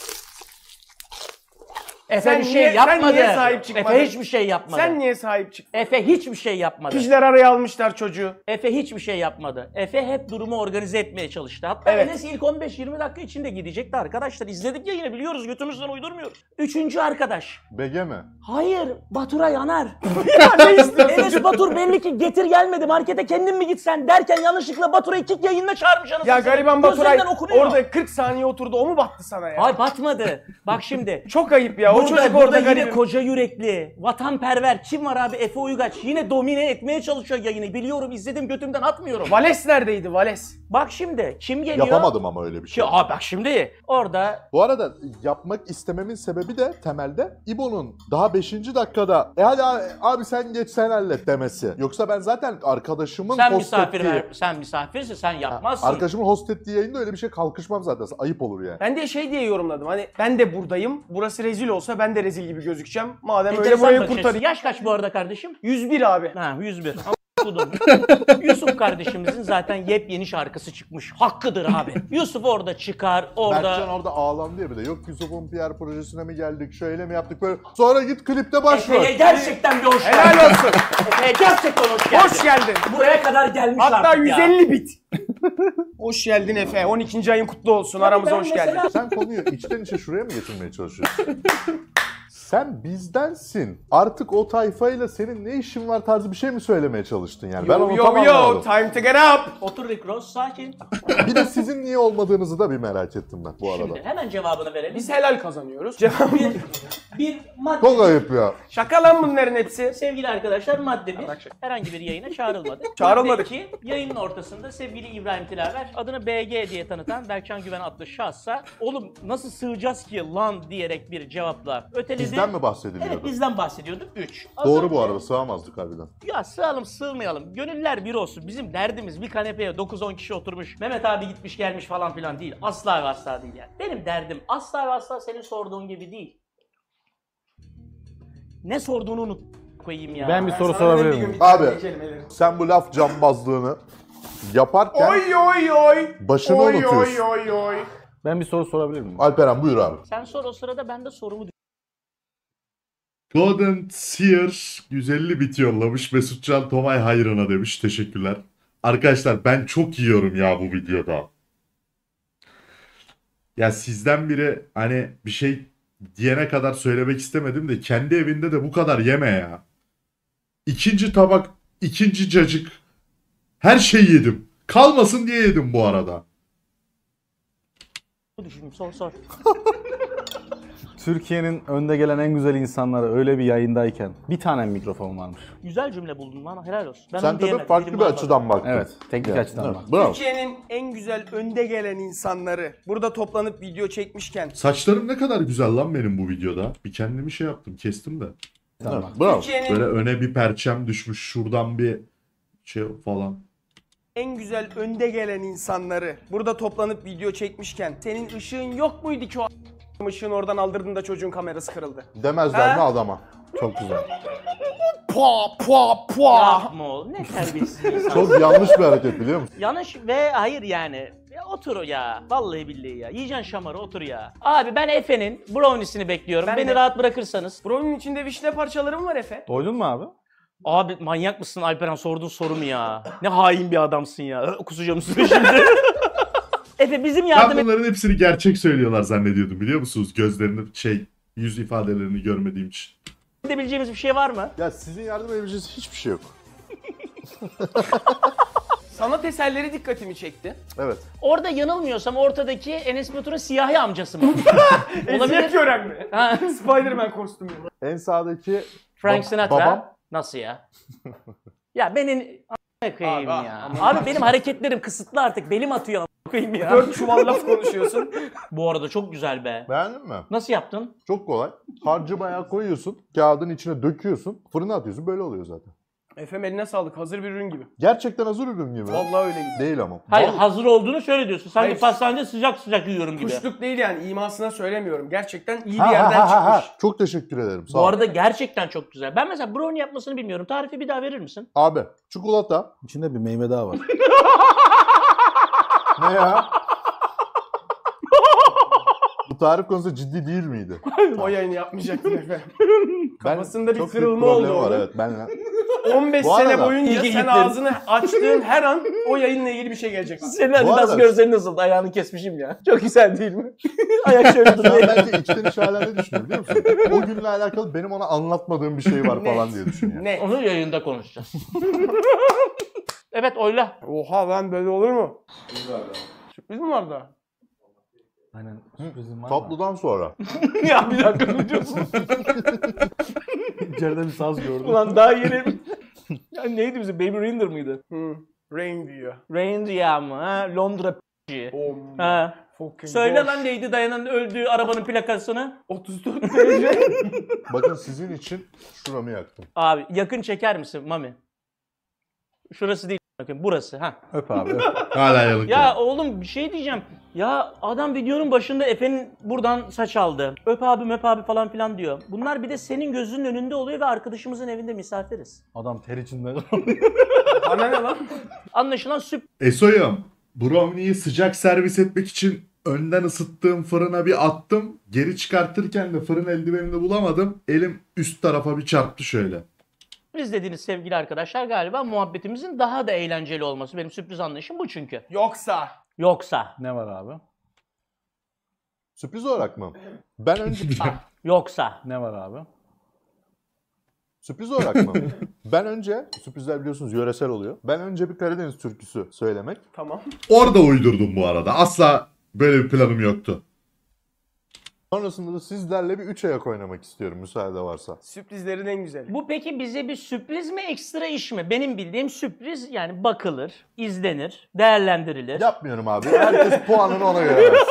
Efe Sen bir şey niye- sen yapmadı. niye sahip çıkmadın? Efe hiçbir şey yapmadı. Sen niye sahip çıktın? Efe hiçbir şey yapmadı. Kişiler araya almışlar çocuğu. Efe hiçbir şey yapmadı. Efe hep durumu organize etmeye çalıştı. Hatta Evet. Enes ilk on beş yirmi dakika içinde gidecekti arkadaşlar. İzledik ya yine biliyoruz götümüzden uydurmuyoruz. Üçüncü arkadaş. B G mi? Hayır, Batur'a yanar. Ya ne istiyorsun? Enes Batur belli ki getir gelmedi markete kendin mi gitsen derken yanlışlıkla Batur'u kick yayınına çağırmış anasını. Ya satayım. gariban Baturay Gözlerinden okunuyor. orada kırk saniye oturdu, o mu battı sana ya? Ay batmadı. Bak şimdi. Çok ayıp ya, o Burada, çocuk burada orada yine garibim. koca yürekli, vatanperver kim var abi? Efe Uygaç yine domine etmeye çalışıyor yayını. Biliyorum, izledim, götümden atmıyorum. Vales neredeydi Vales? Bak şimdi kim geliyor? Yapamadım ama öyle bir şey. Ki, aa bak şimdi orada Bu arada yapmak istememin sebebi de temelde İbo'nun daha beşinci dakikada e hadi abi, abi sen geç sen hallet demesi. Yoksa ben zaten arkadaşımın sen host misafir ettiği, ver, sen misafirsin, sen yapmazsın. arkadaşımın host ettiği yayında öyle bir şey kalkışmam zaten. Ayıp olur yani. Ben de şey diye yorumladım, hani ben de buradayım, burası rezil olsa ben de rezil gibi gözükeceğim. Madem öyle Enteresan burayı bakış açısı. kurtarayım. Yaş kaç bu arada kardeşim? yüz bir abi. Ha yüz bir. Budum. Yusuf kardeşimizin zaten yepyeni şarkısı çıkmış. Hakkıdır abi. Yusuf orada çıkar, orada... Berkcan orada ağlandı ya bir de. Yok Yusuf'un P R projesine mi geldik, şöyle mi yaptık böyle. Sonra git klipte başrol. Efe'ye gerçekten bir hoş geldin. Helal olsun. Efe'ye gerçekten hoş geldin. Hoş geldin. Buraya kadar gelmiş Hatta artık yüz ya. elli bit. Hoş geldin Efe. on ikinci ayın kutlu olsun. Aramıza ben hoş mesela- geldin. Sen konuyu içten içe şuraya mı getirmeye çalışıyorsun? Sen bizdensin. Artık o tayfayla senin ne işin var tarzı bir şey mi söylemeye çalıştın yani? Ben Yo onu yo tam yo, anlamadım. time to get up. Otur Rick Ross, sakin. Bir de sizin niye olmadığınızı da bir merak ettim ben bu arada. Şimdi hemen cevabını verelim. Biz helal kazanıyoruz. Cevap bir, bir madde... Çok ayıp ya. şaka lan bunların hepsi. Sevgili arkadaşlar madde bir, herhangi bir yayına çağrılmadı. Çağrılmadık. Madde iki, yayının ortasında sevgili İbrahim Tilaver adını B G diye tanıtan Berkcan Güven adlı şahsa oğlum nasıl sığacağız ki lan diyerek bir cevapla öteledi. Bizden mi bahsediliyordu? Evet bizden bahsediyorduk. üç. Doğru bu arada, sığamazdık harbiden. Ya sığalım sığmayalım. Gönüller bir olsun. Bizim derdimiz bir kanepeye dokuz on kişi oturmuş. Mehmet abi gitmiş gelmiş falan filan değil. Asla ve asla değil yani. Benim derdim asla ve asla senin sorduğun gibi değil. Ne sorduğunu unut koyayım ya. Ben bir soru Sana sorabilir dedim bir miyim? gün Abi. bir kelimeleri. Sen bu laf cambazlığını yaparken Oy oy oy. başını Oy unutuyorsun. oy oy oy. Ben bir soru sorabilir miyim? Alperen buyur abi. Sen sor o sırada ben de sorumu Golden Seer yüz elli bit yollamış. Mesutcan Tomay hayrına demiş. Teşekkürler. Arkadaşlar ben çok yiyorum ya bu videoda. Ya sizden biri hani bir şey diyene kadar söylemek istemedim de kendi evinde de bu kadar yeme ya. İkinci tabak, ikinci cacık. Her şeyi yedim. Kalmasın diye yedim bu arada. düşündüm. Sor sor. Türkiye'nin önde gelen en güzel insanları öyle bir yayındayken bir tane mikrofon varmış. Güzel cümle buldun bana helal olsun. Ben Sen onu tabii diyemedim, farklı dilim bir varmadı. açıdan baktın. Evet, teknik Yani, açıdan evet, bak. Bravo. Türkiye'nin en güzel önde gelen insanları burada toplanıp video çekmişken Saçlarım ne kadar güzel lan benim bu videoda. Bir kendimi şey yaptım, kestim de. Evet, bravo. Türkiye'nin Böyle öne bir perçem düşmüş, şuradan bir şey falan. en güzel önde gelen insanları burada toplanıp video çekmişken senin ışığın yok muydu ki o a- ışığını oradan aldırdın da çocuğun kamerası kırıldı? Demezler mi Ha? adama? Çok güzel. Pua pua pua. Yapma oğlum ne terbiyesiz insan. Çok yanlış bir hareket biliyor musun? Yanlış ve hayır yani. Ya otur ya. Vallahi billahi ya. Yiyeceksin şamarı otur ya. Abi ben Efe'nin browniesini bekliyorum. Ben Beni de. rahat bırakırsanız. Brownie'nin içinde vişne parçaları mı var Efe? Doydun mu abi? Abi manyak mısın Alperen sorduğun soru mu ya? Ne hain bir adamsın ya. Ö, Kusacağım üstüne şimdi. Efe bizim Ben yardım bunların hepsini gerçek söylüyorlar zannediyordum biliyor musunuz? Gözlerini şey, yüz ifadelerini görmediğim için. edebileceğimiz bir şey var mı? Ya sizin yardım edebileceğiniz hiçbir şey yok. Sanat eserleri dikkatimi çekti. Evet. Orada yanılmıyorsam ortadaki Enes Batur'un siyahi amcası mı? Olabilir. Eziyet gören mi? Ha, Spider-Man kostümü. En sağdaki Frank Ba- Sinatra. babam. Nasıl ya? Ya benim Ne koyayım Abi, ya. ama- Abi benim hareketlerim kısıtlı artık. Belim atıyor a**ına koyayım ya. Dört çuval laf konuşuyorsun. Bu arada çok güzel be. Beğendin mi? Nasıl yaptın? Çok kolay. Harcı bayağı koyuyorsun. Kağıdın içine döküyorsun. Fırına atıyorsun. Böyle oluyor zaten. Efem eline sağlık. Hazır bir ürün gibi. Gerçekten hazır ürün gibi. Vallahi öyle gibi. Değil ama. Hayır Vallahi- hazır olduğunu şöyle diyorsun. Sanki Hayır. pastanede sıcak sıcak yiyorum gibi. Kuşluk değil yani. İmasına söylemiyorum. Gerçekten iyi bir Ha, ha, yerden ha, ha, ha. çıkmış. Çok teşekkür ederim. Sağ Bu ol. arada gerçekten çok güzel. Ben mesela brownie yapmasını bilmiyorum. Tarifi bir daha verir misin? Abi çikolata. İçinde bir meyve daha var. Ne ya? Bu tarif konusu ciddi değil miydi? O yayını yapmayacaktın efendim. Ben- Kafasında bir çok büyük kırılma problemi oldu var, onun. evet. Ben on beş Bu sene arada- boyunca İlgi sen gittin. ağzını açtığın her an o yayınla ilgili bir şey gelecek. Senin Bu Adidas arada- gözlerin nasıl? Ayağını kesmişim ya. Çok güzel değil mi? Ayak şöyle Sen duruyor. bence içten içe hala ne düşünüyor biliyor musun? O günle alakalı benim ona anlatmadığım bir şey var Ne? falan diye düşünüyor. Ne? Onu yayında konuşacağız. Evet oyla. Oha lan böyle olur mu? Sürpriz mi var daha? Aynen. Sürprizim var mı? Tatlıdan sonra. Ya bir dakika ne diyorsun? İçeride bir saz gördüm. Ulan daha yeni... Ya neydi bizim? Baby Reindeer mıydı? Hı. Rain diyor. Reindeer mı? Ha? Londra p***ci. Oh, Ha. fucking Söyle gosh. lan Lady Diana'nın öldüğü arabanın plakasını. otuz dört derece. Bakın sizin için şuramı yaktım. Abi yakın çeker misin Mami? Şurası değil. Bakın burası. Ha. Öp abi öp. Hala yalık. Ya oğlum bir şey diyeceğim. Ya adam videonun başında Efe'nin buradan saç aldı. Öp abi öp abi falan filan diyor. Bunlar bir de senin gözünün önünde oluyor ve arkadaşımızın evinde misafiriz. Adam ter içinde. Bana ne lan? Anlaşılan süp... Esoyum, brownie'yi sıcak servis etmek için önden ısıttığım fırına bir attım. Geri çıkartırken de fırın eldivenini bulamadım. Elim üst tarafa bir çarptı şöyle. Sürpriz dediğiniz sevgili arkadaşlar galiba muhabbetimizin daha da eğlenceli olması. Benim sürpriz anlayışım bu çünkü. Yoksa. Yoksa. Ne var abi? Sürpriz olarak mı? Ben önce... Yoksa. Ne var abi? Sürpriz olarak mı? Ben önce, sürprizler biliyorsunuz yöresel oluyor. Ben önce bir Karadeniz türküsü söylemek. Tamam. Orada uydurdum bu arada. Asla böyle bir planım yoktu. Sonrasında da sizlerle bir üç ayak oynamak istiyorum müsaade varsa. Sürprizlerin en güzeli. Bu peki bize bir sürpriz mi ekstra iş mi? Benim bildiğim sürpriz yani bakılır, izlenir, değerlendirilir. Yapmıyorum abi. Herkes puanını ona göre versin.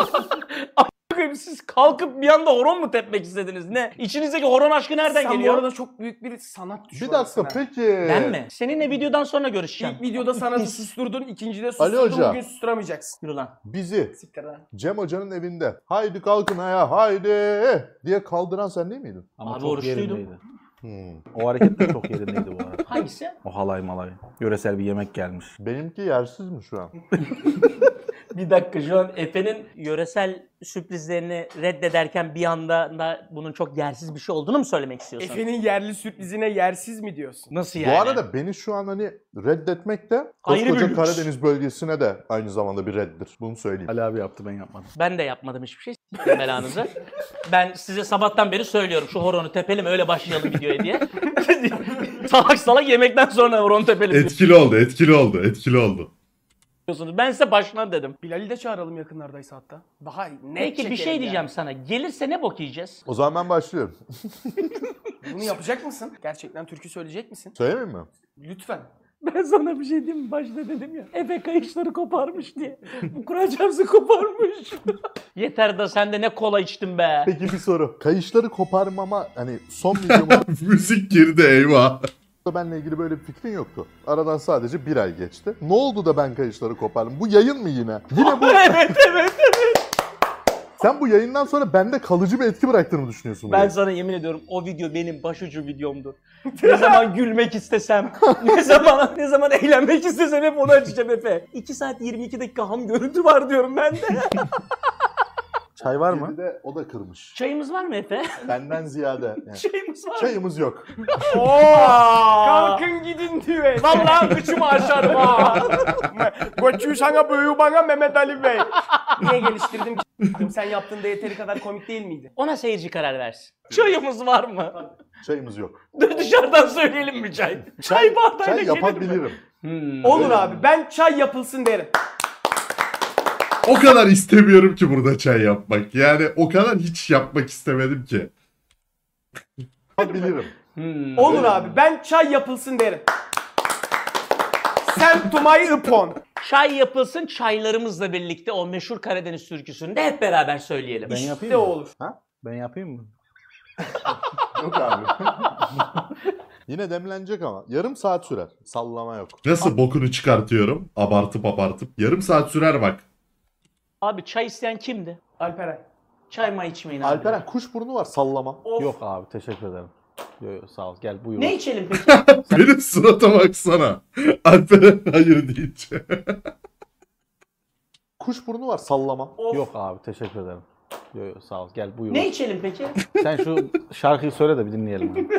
Siz kalkıp bir anda horon mu tepmek istediniz? Ne? İçinizdeki horon aşkı nereden Sen geliyor? bu arada çok büyük bir sanat düşmanısın. Bir dakika ha. peki. Ben mi? Seninle videodan sonra görüşeceğim. İlk videoda sanatı susturdun, ikincide Ali susturdun, Hoca. bugün susturamayacaksın. Yürü lan. Bizi Siktir lan. Cem Hoca'nın evinde haydi kalkın ayağa haydi diye kaldıran sen değil miydin? Ama Abi çok oruçluydum. yerindeydi. Hmm. O hareket de çok yerindeydi bu arada. Hangisi? O halay malay. Yöresel bir yemek gelmiş. Benimki yersiz mi şu an? Bir dakika şu an Efe'nin yöresel sürprizlerini reddederken bir anda da bunun çok yersiz bir şey olduğunu mu söylemek istiyorsun? Efe'nin yerli sürprizine yersiz mi diyorsun? Nasıl yani? Bu arada beni şu an hani reddetmek de Ayrı bir koskoca lüks. Karadeniz bölgesine de aynı zamanda bir reddir. Bunu söyleyeyim. Ali abi yaptı ben yapmadım. Ben de yapmadım hiçbir şey. S**tim belanızı. Ben size sabahtan beri söylüyorum şu horonu tepelim öyle başlayalım videoya diye. salak salak yemekten sonra horonu tepelim Etkili oldu, etkili oldu, etkili oldu. diyorsunuz. Ben size baştan dedim. Bilal'i de çağıralım yakınlardaysa hatta. Daha net Peki bir çekelim şey yani. diyeceğim sana. Gelirse ne bok yiyeceğiz? O zaman ben başlıyorum. Bunu yapacak mısın? Gerçekten türkü söyleyecek misin? Söyleyeyim mi? Lütfen. Ben sana bir şey diyeyim mi? Başta dedim ya. Efe kayışları koparmış diye. Bu Kur'an çarpısı koparmış. Yeter da sen de ne kola içtin be. Peki bir soru. Kayışları koparmama hani son videomda Müzik girdi eyvah. benimle ilgili böyle bir fikrin yoktu. Aradan sadece bir ay geçti. Ne oldu da ben kayışları kopardım? Bu yayın mı yine? Yine bu. evet evet evet. Sen bu yayından sonra bende kalıcı bir etki bıraktığını düşünüyorsun. bu Ben yayın. sana yemin ediyorum o video benim başucu videomdur. Ne zaman gülmek istesem, ne zaman ne zaman eğlenmek istesem hep onu açacağım Efe. iki saat yirmi iki dakika ham görüntü var diyorum ben de. Çay var mı? Yedi de o da kırmış. Çayımız var mı Efe? Benden ziyade. Yani. Çayımız var mı? Çayımız yok. Kalkın gidin diyor. Vallahi kıçımı aşarım ha. Koçu sana büyü bana Mehmet Ali Bey. Niye geliştirdim ki? Sen yaptığında yeteri kadar komik değil miydi? Ona seyirci karar versin. Çayımız var mı? Çayımız yok. Dışarıdan söyleyelim mi çay? Çay bardağıyla Çay gelir mi? yapabilirim. Hmm. Olur abi ben çay yapılsın derim. O kadar istemiyorum ki burada çay yapmak. Yani o kadar hiç yapmak istemedim ki. Yapabilirim. Hmm. Olur abi ben çay yapılsın derim. Send to my upon. Çay yapılsın, çaylarımızla birlikte o meşhur Karadeniz türküsünü de hep beraber söyleyelim. Ben yapayım De mı? olur. Ha? Ben yapayım mı? Yok abi. Yine demlenecek ama. Yarım saat sürer. Sallama yok. Nasıl bokunu çıkartıyorum? Abartıp abartıp. Yarım saat sürer bak. Abi çay isteyen kimdi? Alperen. Çay mı içmeyin abi. Alperen kuşburnu var sallama. Of. Yok abi teşekkür ederim. Yok yok sağ ol gel buyur. Ne içelim peki? Benim surata baksana. Alperen hayır deyince. Kuşburnu var sallama. Of. Yok abi teşekkür ederim. Yok yok sağ ol gel buyur. Ne içelim peki? Sen şu şarkıyı söyle de bir dinleyelim. Abi.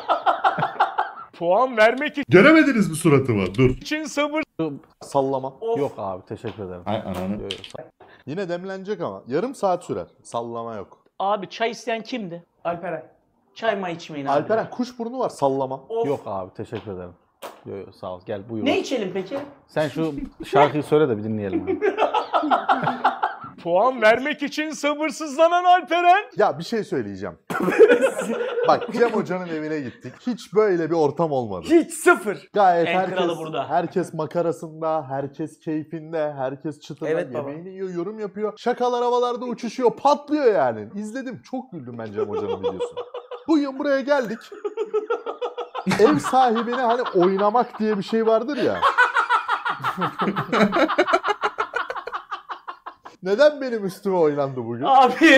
Puan vermek Göremediniz mi suratımı? Dur. için sabır. Sallama. Of. Yok abi teşekkür ederim. Hay ananı. Yok yok sağ Yine demlenecek ama. Yarım saat sürer. Sallama yok. Abi çay isteyen kimdi? Alperen. Çay mı içmeyin abi? Alperen kuşburnu var sallama. Of. Yok abi teşekkür ederim. Yok yok sağ ol gel buyur. Ne içelim peki? Sen şu şarkıyı söyle de bir dinleyelim. Abi. Puan vermek için sabırsızlanan Alperen. Ya bir şey söyleyeceğim. Bak Cem Hoca'nın evine gittik. Hiç böyle bir ortam olmadı. Hiç sıfır. Gayet En herkes, kralı burada. herkes makarasında, herkes keyfinde, herkes çıtırda Evet baba. yemeğini yiyor, yorum yapıyor. Şakalar havalarda uçuşuyor, patlıyor yani. İzledim, çok güldüm ben Cem Hoca'nın videosuna. Bugün buraya geldik. Ev sahibine hani oynamak diye bir şey vardır ya. Neden benim üstüme oynandı bugün? Abi.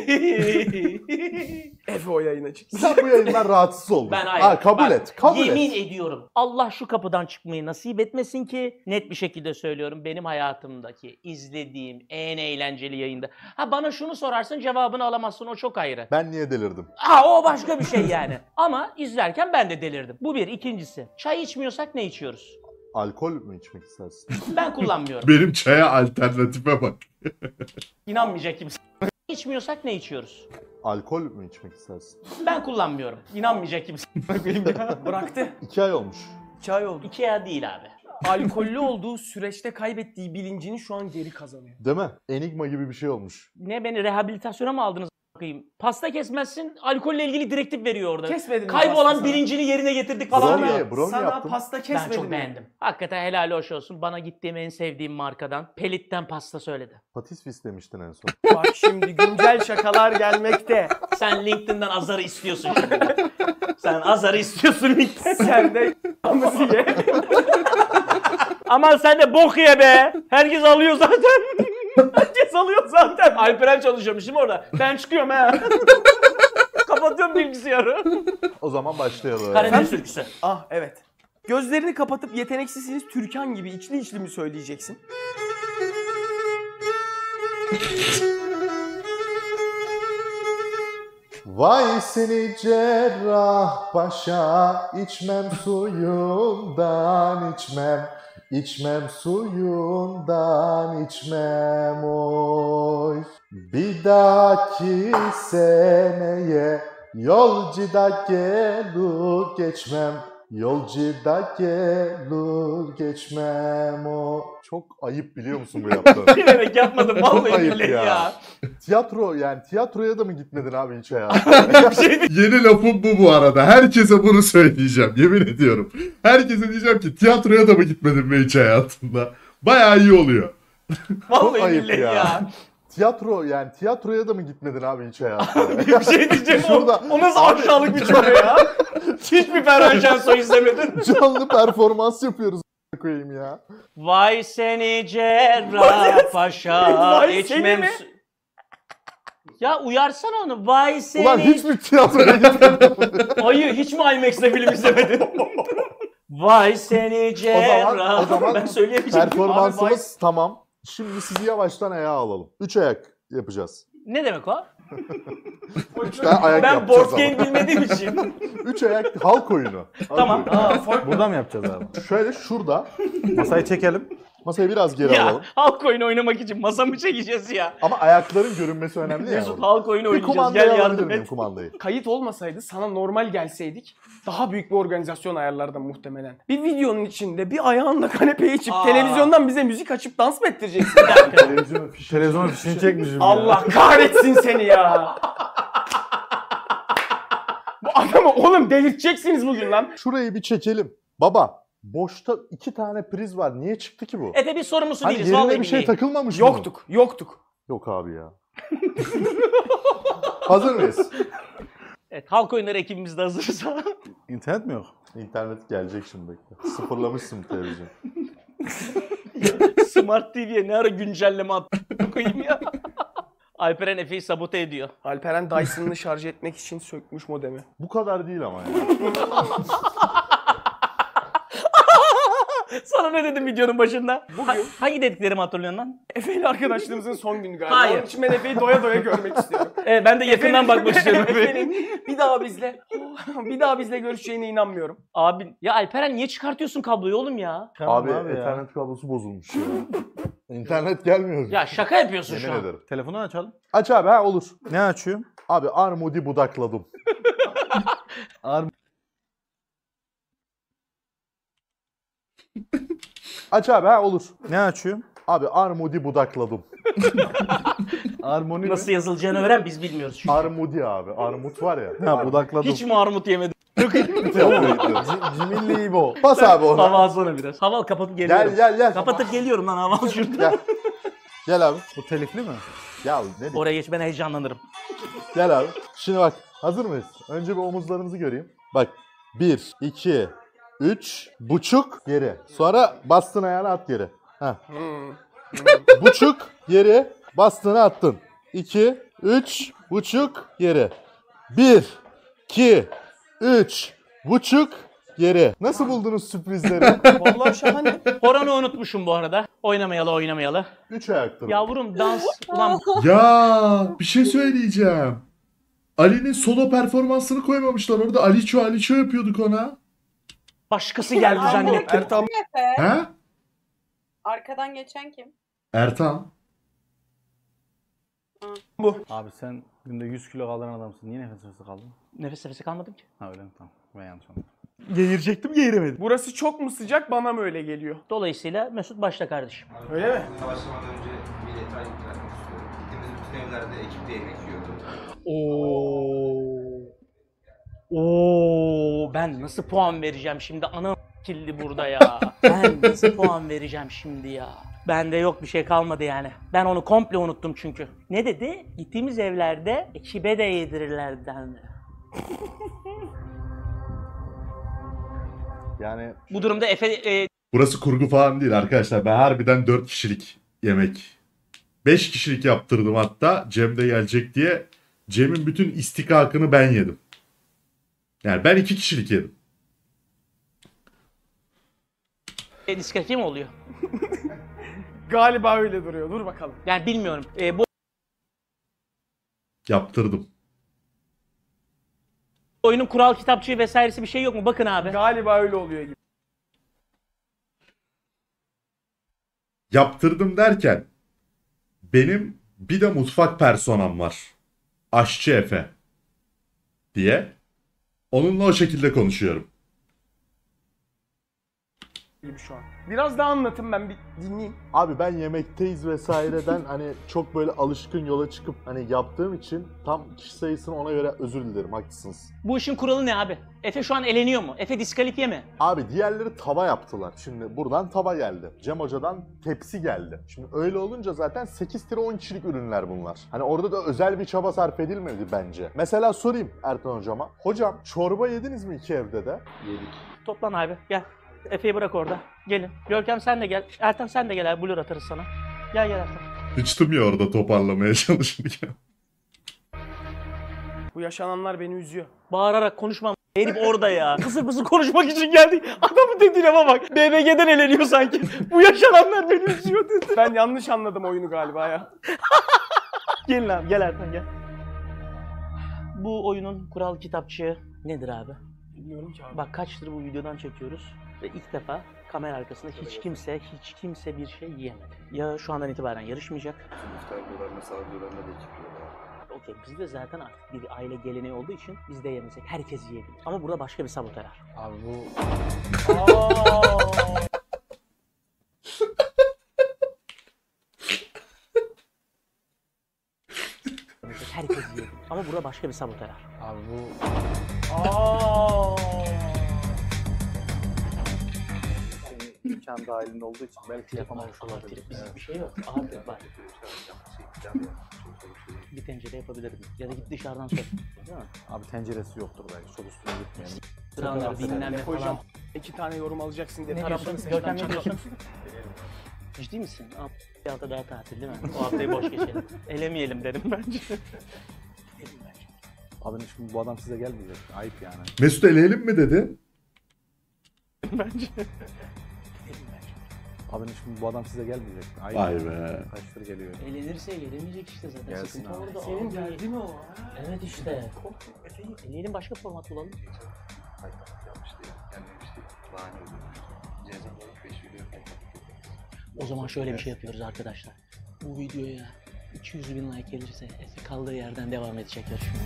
Efe o yayına çıktı. Sen bu yayından rahatsız oldun. Ben Ha, kabul Bak, et, kabul yemin et. ediyorum. Allah şu kapıdan çıkmayı nasip etmesin ki net bir şekilde söylüyorum. Benim hayatımdaki izlediğim en eğlenceli yayında. Ha bana şunu sorarsın cevabını alamazsın o çok ayrı. Ben niye delirdim? Ha o başka bir şey yani. Ama izlerken ben de delirdim. Bu bir. İkincisi. Çay içmiyorsak ne içiyoruz? Alkol mü içmek istersin? Ben kullanmıyorum. Benim çaya alternatife bak. İnanmayacak kimse. İçmiyorsak ne içiyoruz? Alkol mü içmek istersin? Ben kullanmıyorum. İnanmayacak kimse. Bıraktı. İki ay olmuş. İki ay oldu. Ikea değil abi. Alkollü olduğu süreçte kaybettiği bilincini şu an geri kazanıyor. Değil mi? Enigma gibi bir şey olmuş. Ne beni rehabilitasyona mı aldınız a**ayım? Pasta kesmezsin, alkolle ilgili direktif veriyor orada. Kesmedin mi Kaybolan pasta sana? bilincini yerine getirdik falan diyor. Brownie, brownie Sana yaptım. pasta Ben kesmedin çok mi? beğendim. Hakikaten helal hoş olsun. Bana gittiğim en sevdiğim markadan Pelit'ten pasta söyledi. Patisvis demiştin en son. Bak şimdi güncel şakalar gelmekte. Sen LinkedIn'den Azar'ı istiyorsun şimdi. Sen Azar'ı istiyorsun LinkedIn'den. Sen de amızı ye. Aman sen de bok ye be. Herkes alıyor zaten. Herkes alıyor zaten. Alperen çalışıyormuş değil mi orada? Ben çıkıyorum ha. Kapatıyorum bilgisayarı. O zaman başlayalım. Karadeniz türküsü. Ah evet. Gözlerini kapatıp yeteneksizsiniz Türkan gibi içli içli mi söyleyeceksin? Vay seni cerrah paşa, içmem suyundan içmem, içmem suyundan içmem oy. Bir dahaki seneye yolcu da gelir geçmem, yolcu da gelir geçmem o. Çok ayıp biliyor musun bu yaptığın? Bilerek yapmadım vallahi ayıp billahi ya. ya. Tiyatro yani tiyatroya da mı gitmedin abi hiç hayatında? Yeni lafım bu bu arada. Herkese bunu söyleyeceğim. Yemin ediyorum. Herkese diyeceğim ki tiyatroya da mı gitmedin be hiç hayatında? Bayağı iyi oluyor. Vallahi ayıp billahi ya. ya. Tiyatro yani tiyatroya da mı gitmedin abi hiç hayatında? Bir şey diyeceğim o, Şurada- o nasıl Abi- aşağılık bir cümle ya? Hiçbir Ferhan Şensoy izlemedin. Canlı performans yapıyoruz koyayım ya. Vay seni cerrah paşa Vay seni içmem mi? su- Ya uyarsana onu. Vay seni. Ulan hiç mi tiyatroya gitmedin? Ayı hiç mi IMAX'te film izlemedin? Vay seni cerrah. o zaman ben söyleyemeyeceğim. Performansımız Abi, vay- tamam. Şimdi sizi yavaştan ayağa alalım. Üç ayak yapacağız. Ne demek o? Üç tane ayak Ben yapacağız board game ama. bilmediğim için. Üç ayak halk oyunu. Halk Tamam. oyunu. Aa, fark Burada mı yapacağız abi? Şöyle şurada. Masayı çekelim. Masayı biraz geri Ya alalım. halk oyunu oynamak için masa mı çekeceğiz ya? Ama ayakların görünmesi önemli ya. Mesut orada. halk oyunu Bir oynayacağız. kumandayı Gel alabilir yardım miyim et. kumandayı? Kayıt olmasaydı sana normal gelseydik daha büyük bir organizasyon ayarlardım muhtemelen. Bir videonun içinde bir ayağınla kanepeye içip Aa. televizyondan bize müzik açıp dans mı ettireceksin? Televizyonun fişi. Televizyona fişini çekmişim ya. Allah kahretsin seni ya. Bu adamı oğlum delirteceksiniz bugün lan. Şurayı bir çekelim. Baba Boşta iki tane priz var. Niye çıktı ki bu? Efe biz sorumlusu Hani değiliz. yerine Vallahi bir şey billahi. takılmamış mı? Yoktuk, yoktuk. Yok abi ya. Hazır mıyız? Evet, halk oyunları ekibimiz de hazırsa. İnternet mi yok? İnternet gelecek şimdi bekle. Sıfırlamışsın televizyon. Smart T V'ye ne ara güncelleme attı koyayım ya. Alperen Efe'yi sabote ediyor. Alperen Dyson'ını şarj etmek için sökmüş modemi. Bu kadar değil ama ya. Sana ne dedim videonun başında? Bugün- Ha- hangi dediklerimi hatırlıyorsun lan? Efe ile arkadaşlığımızın son günü galiba. Hayır. Onun için ben Efe'yi doya doya görmek istiyorum. Evet, ben de yakından bakmak istiyorum Efe'ye. Efe'nin bir daha bizle, bir daha bizle görüşeceğine inanmıyorum. Abi ya Alperen niye çıkartıyorsun kabloyu oğlum ya? Tamam abi, abi ya. Ethernet kablosu bozulmuş ya. İnternet gelmiyor. Ya şaka yapıyorsun şu Yemin an. ederim. Telefonu açalım. Aç abi ha olur. Ne açıyorum? Abi armudi budakladım. Ar Aç abi ha olur. ne açıyorum? Abi armudi budakladım. Armoni Nasıl mi? yazılacağını öğren, biz bilmiyoruz çünkü. Armudi abi. Armut var ya. Ha budakladım. Hiç mi armut yemedim? C- Cimilli İbo. Bas abi ona. Hava alsana biraz. Hava al, kapatıp geliyorum. Gel gel gel. Kapatıp geliyorum lan, hava al şurada. Gel. Gel abi. Bu telifli mi? Ya ne diyeyim? Oraya geç, ben heyecanlanırım. Gel abi. Şimdi bak. Hazır mıyız? Önce bir omuzlarımızı göreyim. Bak. Bir, iki, üç, buçuk geri. Sonra bastın ayağını at geri. Heh. Buçuk geri. Bastığını attın. İki, üç, buçuk geri. Bir, iki, üç, buçuk geri. Nasıl buldunuz sürprizleri? Vallahi şahane. Oranı unutmuşum bu arada. Oynamayalı oynamayalı. Üç ayaktır. Yavrum dans. Ulan Ya bir şey söyleyeceğim. Ali'nin solo performansını koymamışlar orada. Aliço Aliço yapıyorduk ona. başkası geldi zannettim. Ertan Efe. He? Arkadan geçen kim? Ertan. Abi sen günde yüz kilo kaldıran adamsın. Niye nefes nefese kaldın? Nefes nefese kalmadım ki. Ha öyle mi? Tamam. Ben yanlış anladım. Geğirecektim, geğiremedim. burası çok mu sıcak, bana mı öyle geliyor? Dolayısıyla Mesut başla kardeşim. Öyle mi? Başlamadan önce bir detay vermek istiyorum. Gittiğimiz bütün evlerde ekipte yemek yiyorduk. Oo. Oo, ben nasıl puan vereceğim şimdi? Ana killi burada ya. Ben nasıl puan vereceğim şimdi ya? Bende yok bir şey kalmadı yani. Ben onu komple unuttum çünkü. Ne dedi? Gittiğimiz evlerde ekibe de yedirirler dendi. Yani Bu durumda Efe e, Burası kurgu falan değil arkadaşlar. Ben harbiden dört kişilik yemek. beş kişilik yaptırdım hatta. Cem de gelecek diye. Cem'in bütün istikakını ben yedim. Yani ben iki kişilik yedim. e, diskalifiye mi oluyor? Galiba öyle duruyor. Dur bakalım. Yani bilmiyorum. E, bu Yaptırdım. oyunun kural kitapçığı vesairesi bir şey yok mu? Bakın abi. Galiba öyle oluyor gibi. Yaptırdım derken benim bir de mutfak personam var. Aşçı Efe diye. Onunla o şekilde konuşuyorum. gibi şu an. Biraz daha anlatın, ben bir dinleyeyim. abi ben yemekteyiz vesaireden hani çok böyle alışkın yola çıkıp hani yaptığım için tam kişi sayısını ona göre özür dilerim, haklısınız. Bu işin kuralı ne abi? Efe şu an eleniyor mu? Efe diskalifiye mi? Abi diğerleri tava yaptılar. Şimdi buradan tava geldi. Cem Hoca'dan tepsi geldi. Şimdi öyle olunca zaten sekiz on kişilik ürünler bunlar. Hani orada da özel bir çaba sarf edilmedi bence. Mesela sorayım Ertan Hocama. Hocam çorba yediniz mi iki evde de? Yedik. Toplan abi gel. Efe'yi bırak orada. Gelin. Görkem sen de gel. Ertan sen de gel abi. Blur atarız sana. Gel gel Ertan. Sıçtım ya orada toparlamaya çalışırken. Bu yaşananlar beni üzüyor. Bağırarak konuşmam. Herif orada ya. Pısır pısır konuşmak için geldik. Adamın dediğine bak. B B G'den eleniyor sanki. Bu yaşananlar beni üzüyor dedi. Ben yanlış anladım oyunu galiba ya. Gelin abi gel Ertan gel. Bu oyunun kural kitapçığı nedir abi? Bilmiyorum ki abi. Bak kaçtır bu videodan çekiyoruz. Ve ilk defa kamera arkasında hiç kimse, hiç kimse bir şey yiyemedi. Ya şu andan itibaren yarışmayacak. İftar videolarında, sahur videolarında da ekip yiyorlar. Okey, bizde zaten artık bir aile geleneği olduğu için biz de yemesek herkes yiyebilir. Ama burada başka bir sabotaj var. Abi bu Herkes yiyebilir. Ama burada başka bir sabotaj var. abi bu Aa. imkan dahilinde olduğu için belki yapamamış olabilir. Bizim bir şey yok. Abi bak. Bir tencere yapabilirim. Ya da git dışarıdan sor. Değil mi? Abi tenceresi yoktur belki. Çok üstüne gitmeyelim. Sıranlar, dinlenme falan. Hocam iki tane yorum alacaksın diye Ne tarafını diyorsun? seçten Görkem ne çıkar. diyorsun? Ciddi misin? Abi, bir hafta daha tatil değil mi? O haftayı boş geçelim. Elemeyelim derim bence. Abi şimdi bu adam size gelmeyecek. Ayıp yani. Mesut eleyelim mi dedi? Bence. Abi şimdi bu adam size gelmeyecek. Ayıp. Vay yani. be. Kaçtır geliyor. Elenirse gelemeyecek işte zaten. Gelsin Sıkıntı abi. orada. Senin Abi. derdi mi o? Evet işte. Eleyelim, başka format bulalım. O zaman şöyle bir şey yapıyoruz arkadaşlar. Bu videoya iki yüz bin like gelirse Efe kaldığı yerden devam edecek yarışmaya.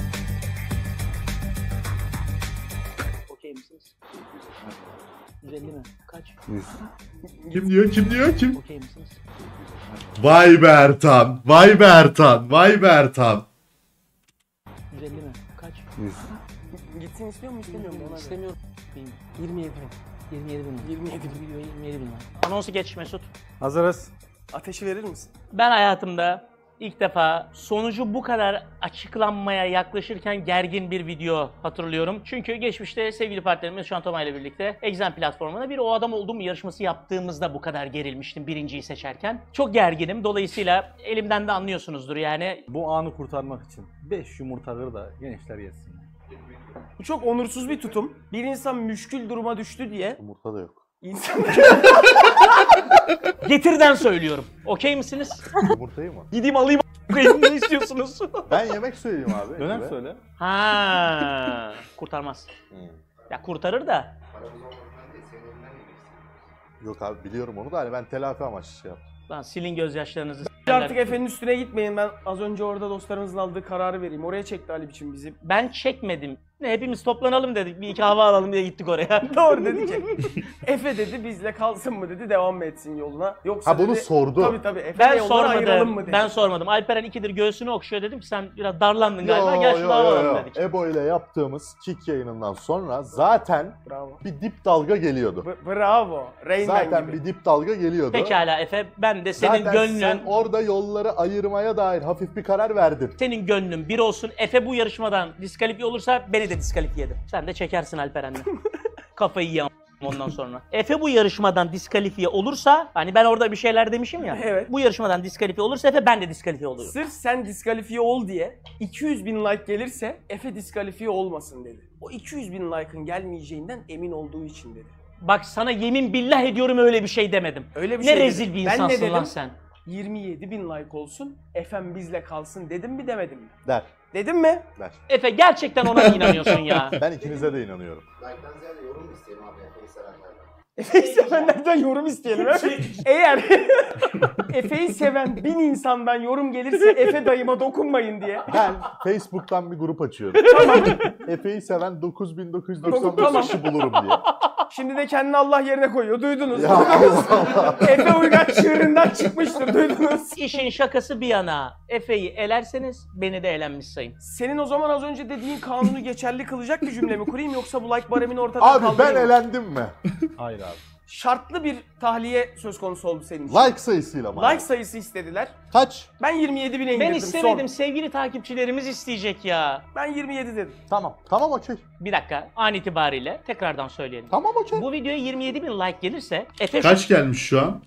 Okey misiniz? yüz elli mi? Kaç? Kim diyor? Kim diyor? Kim? Okey misiniz? Vay be Ertan. Vay be Ertan. Vay be Ertan. yüz elli mi? Kaç? Gitsin istiyor mu istemiyor mu? Ona göre. İstemiyorum. yirmi yedi bin. yirmi yedi bin. yirmi yedi bin. Video yirmi yedi bin like. Anonsu geç Mesut. Hazırız. Ateşi verir misin? Ben hayatımda ilk defa sonucu bu kadar açıklanmaya yaklaşırken gergin bir video hatırlıyorum. Çünkü geçmişte sevgili partnerim Mesut Şantoma ile birlikte Exam platformuna bir o adam oldum yarışması yaptığımızda bu kadar gerilmiştim birinciyi seçerken. Çok gerginim. Dolayısıyla elimden de anlıyorsunuzdur yani. Bu anı kurtarmak için beş yumurta kır da gençler yesin. Bu çok onursuz bir tutum. Bir insan müşkül duruma düştü diye Yumurta da yok. insan Getirden söylüyorum. Okey misiniz? Yumurtayı mı? Gideyim alayım a**ayım, ne istiyorsunuz? Ben yemek söyleyeyim abi. Dönem ekibe. söyle. Ha, kurtarmaz. Hmm. Ya kurtarır da. Yok abi biliyorum onu da hani ben telafi amaçlı şey yaptım. Lan silin gözyaşlarınızı. artık Efe'nin üstüne gitmeyin. Ben az önce orada dostlarımızın aldığı kararı vereyim. Oraya çekti Ali biçim bizi. Ben çekmedim. Ne, hepimiz toplanalım dedik. Bir iki hava alalım diye gittik oraya. Doğru dedi ki. Efe dedi bizle kalsın mı dedi, devam mı etsin yoluna. Yoksa Ha bunu dedi, sordu. Tabii tabii. Efe'yle Ben yolları ayıralım mı sormadım. dedi. Ben sormadım. Alperen ikidir göğsünü okşuyor dedim ki sen biraz darlandın galiba. Yo, Gel yo, şunu hava yo, alalım yo. dedik. Ebo ile yaptığımız kick yayınından sonra zaten Bravo. bir dip dalga geliyordu. B- bravo. Rain Man Zaten gibi. bir dip dalga geliyordu. Pekala Efe. Ben de senin Zaten gönlün, sen orada yolları ayırmaya dair hafif bir karar verdin. senin gönlün bir olsun. Efe bu yarışmadan diskalifiye olursa beni de diskalifiye eder. Sen de çekersin Alperen'le. Kafayı yiyem ondan sonra. Efe bu yarışmadan diskalifiye olursa, hani ben orada bir şeyler demişim ya. Evet. Bu yarışmadan diskalifiye olursa Efe ben de diskalifiye oluyorum. Sırf sen diskalifiye ol diye iki yüz bin like gelirse Efe diskalifiye olmasın dedi. O iki yüz bin like'ın gelmeyeceğinden emin olduğu için dedi. Bak sana yemin billah ediyorum öyle bir şey demedim. Öyle bir Ne şey rezil dedim. bir Ben ne insansın dedim? lan sen. yirmi yedi bin like olsun, Efem bizle kalsın dedim mi demedim mi? Der. Dedim mi? Der. Efe gerçekten ona mı inanıyorsun ya? Ben ikinize de inanıyorum. Like'dan ziyade yorum mu isteyelim abi Efe'yi sevenlerden? Efe'yi sevenlerden yorum isteyelim. Evet. Eğer Efe'yi seven bin insandan yorum gelirse Efe dayıma dokunmayın diye. Ben Facebook'tan bir grup açıyorum. Efe'yi seven dokuz bin dokuz yüz doksan dokuz Tamam. kişi bulurum diye. Şimdi de kendini Allah yerine koyuyor. Duydunuz. Ya Allah Allah. Efe Uygaç çığırından çıkmıştır. Duydunuz. İşin şakası bir yana Efe'yi elerseniz beni de elenmiş sayın. Senin o zaman az önce dediğin kanunu geçerli kılacak bir cümle mi kurayım yoksa bu like baremini ortadan Abi ben kaldırayım mı? elendim mi? Hayır abi. Şartlı bir tahliye söz konusu oldu senin için. Like sayısıyla mı? Like sayısı istediler. Kaç? Ben yirmi yedi bine indirdim. Ben istemedim, Son. sevgili takipçilerimiz isteyecek ya. Ben yirmi yedi dedim. Tamam. Tamam okey. Bir dakika, an itibariyle tekrardan söyleyelim. Tamam okey. Bu videoya yirmi yedi bin like gelirse Efe Kaç gelmiş şu an?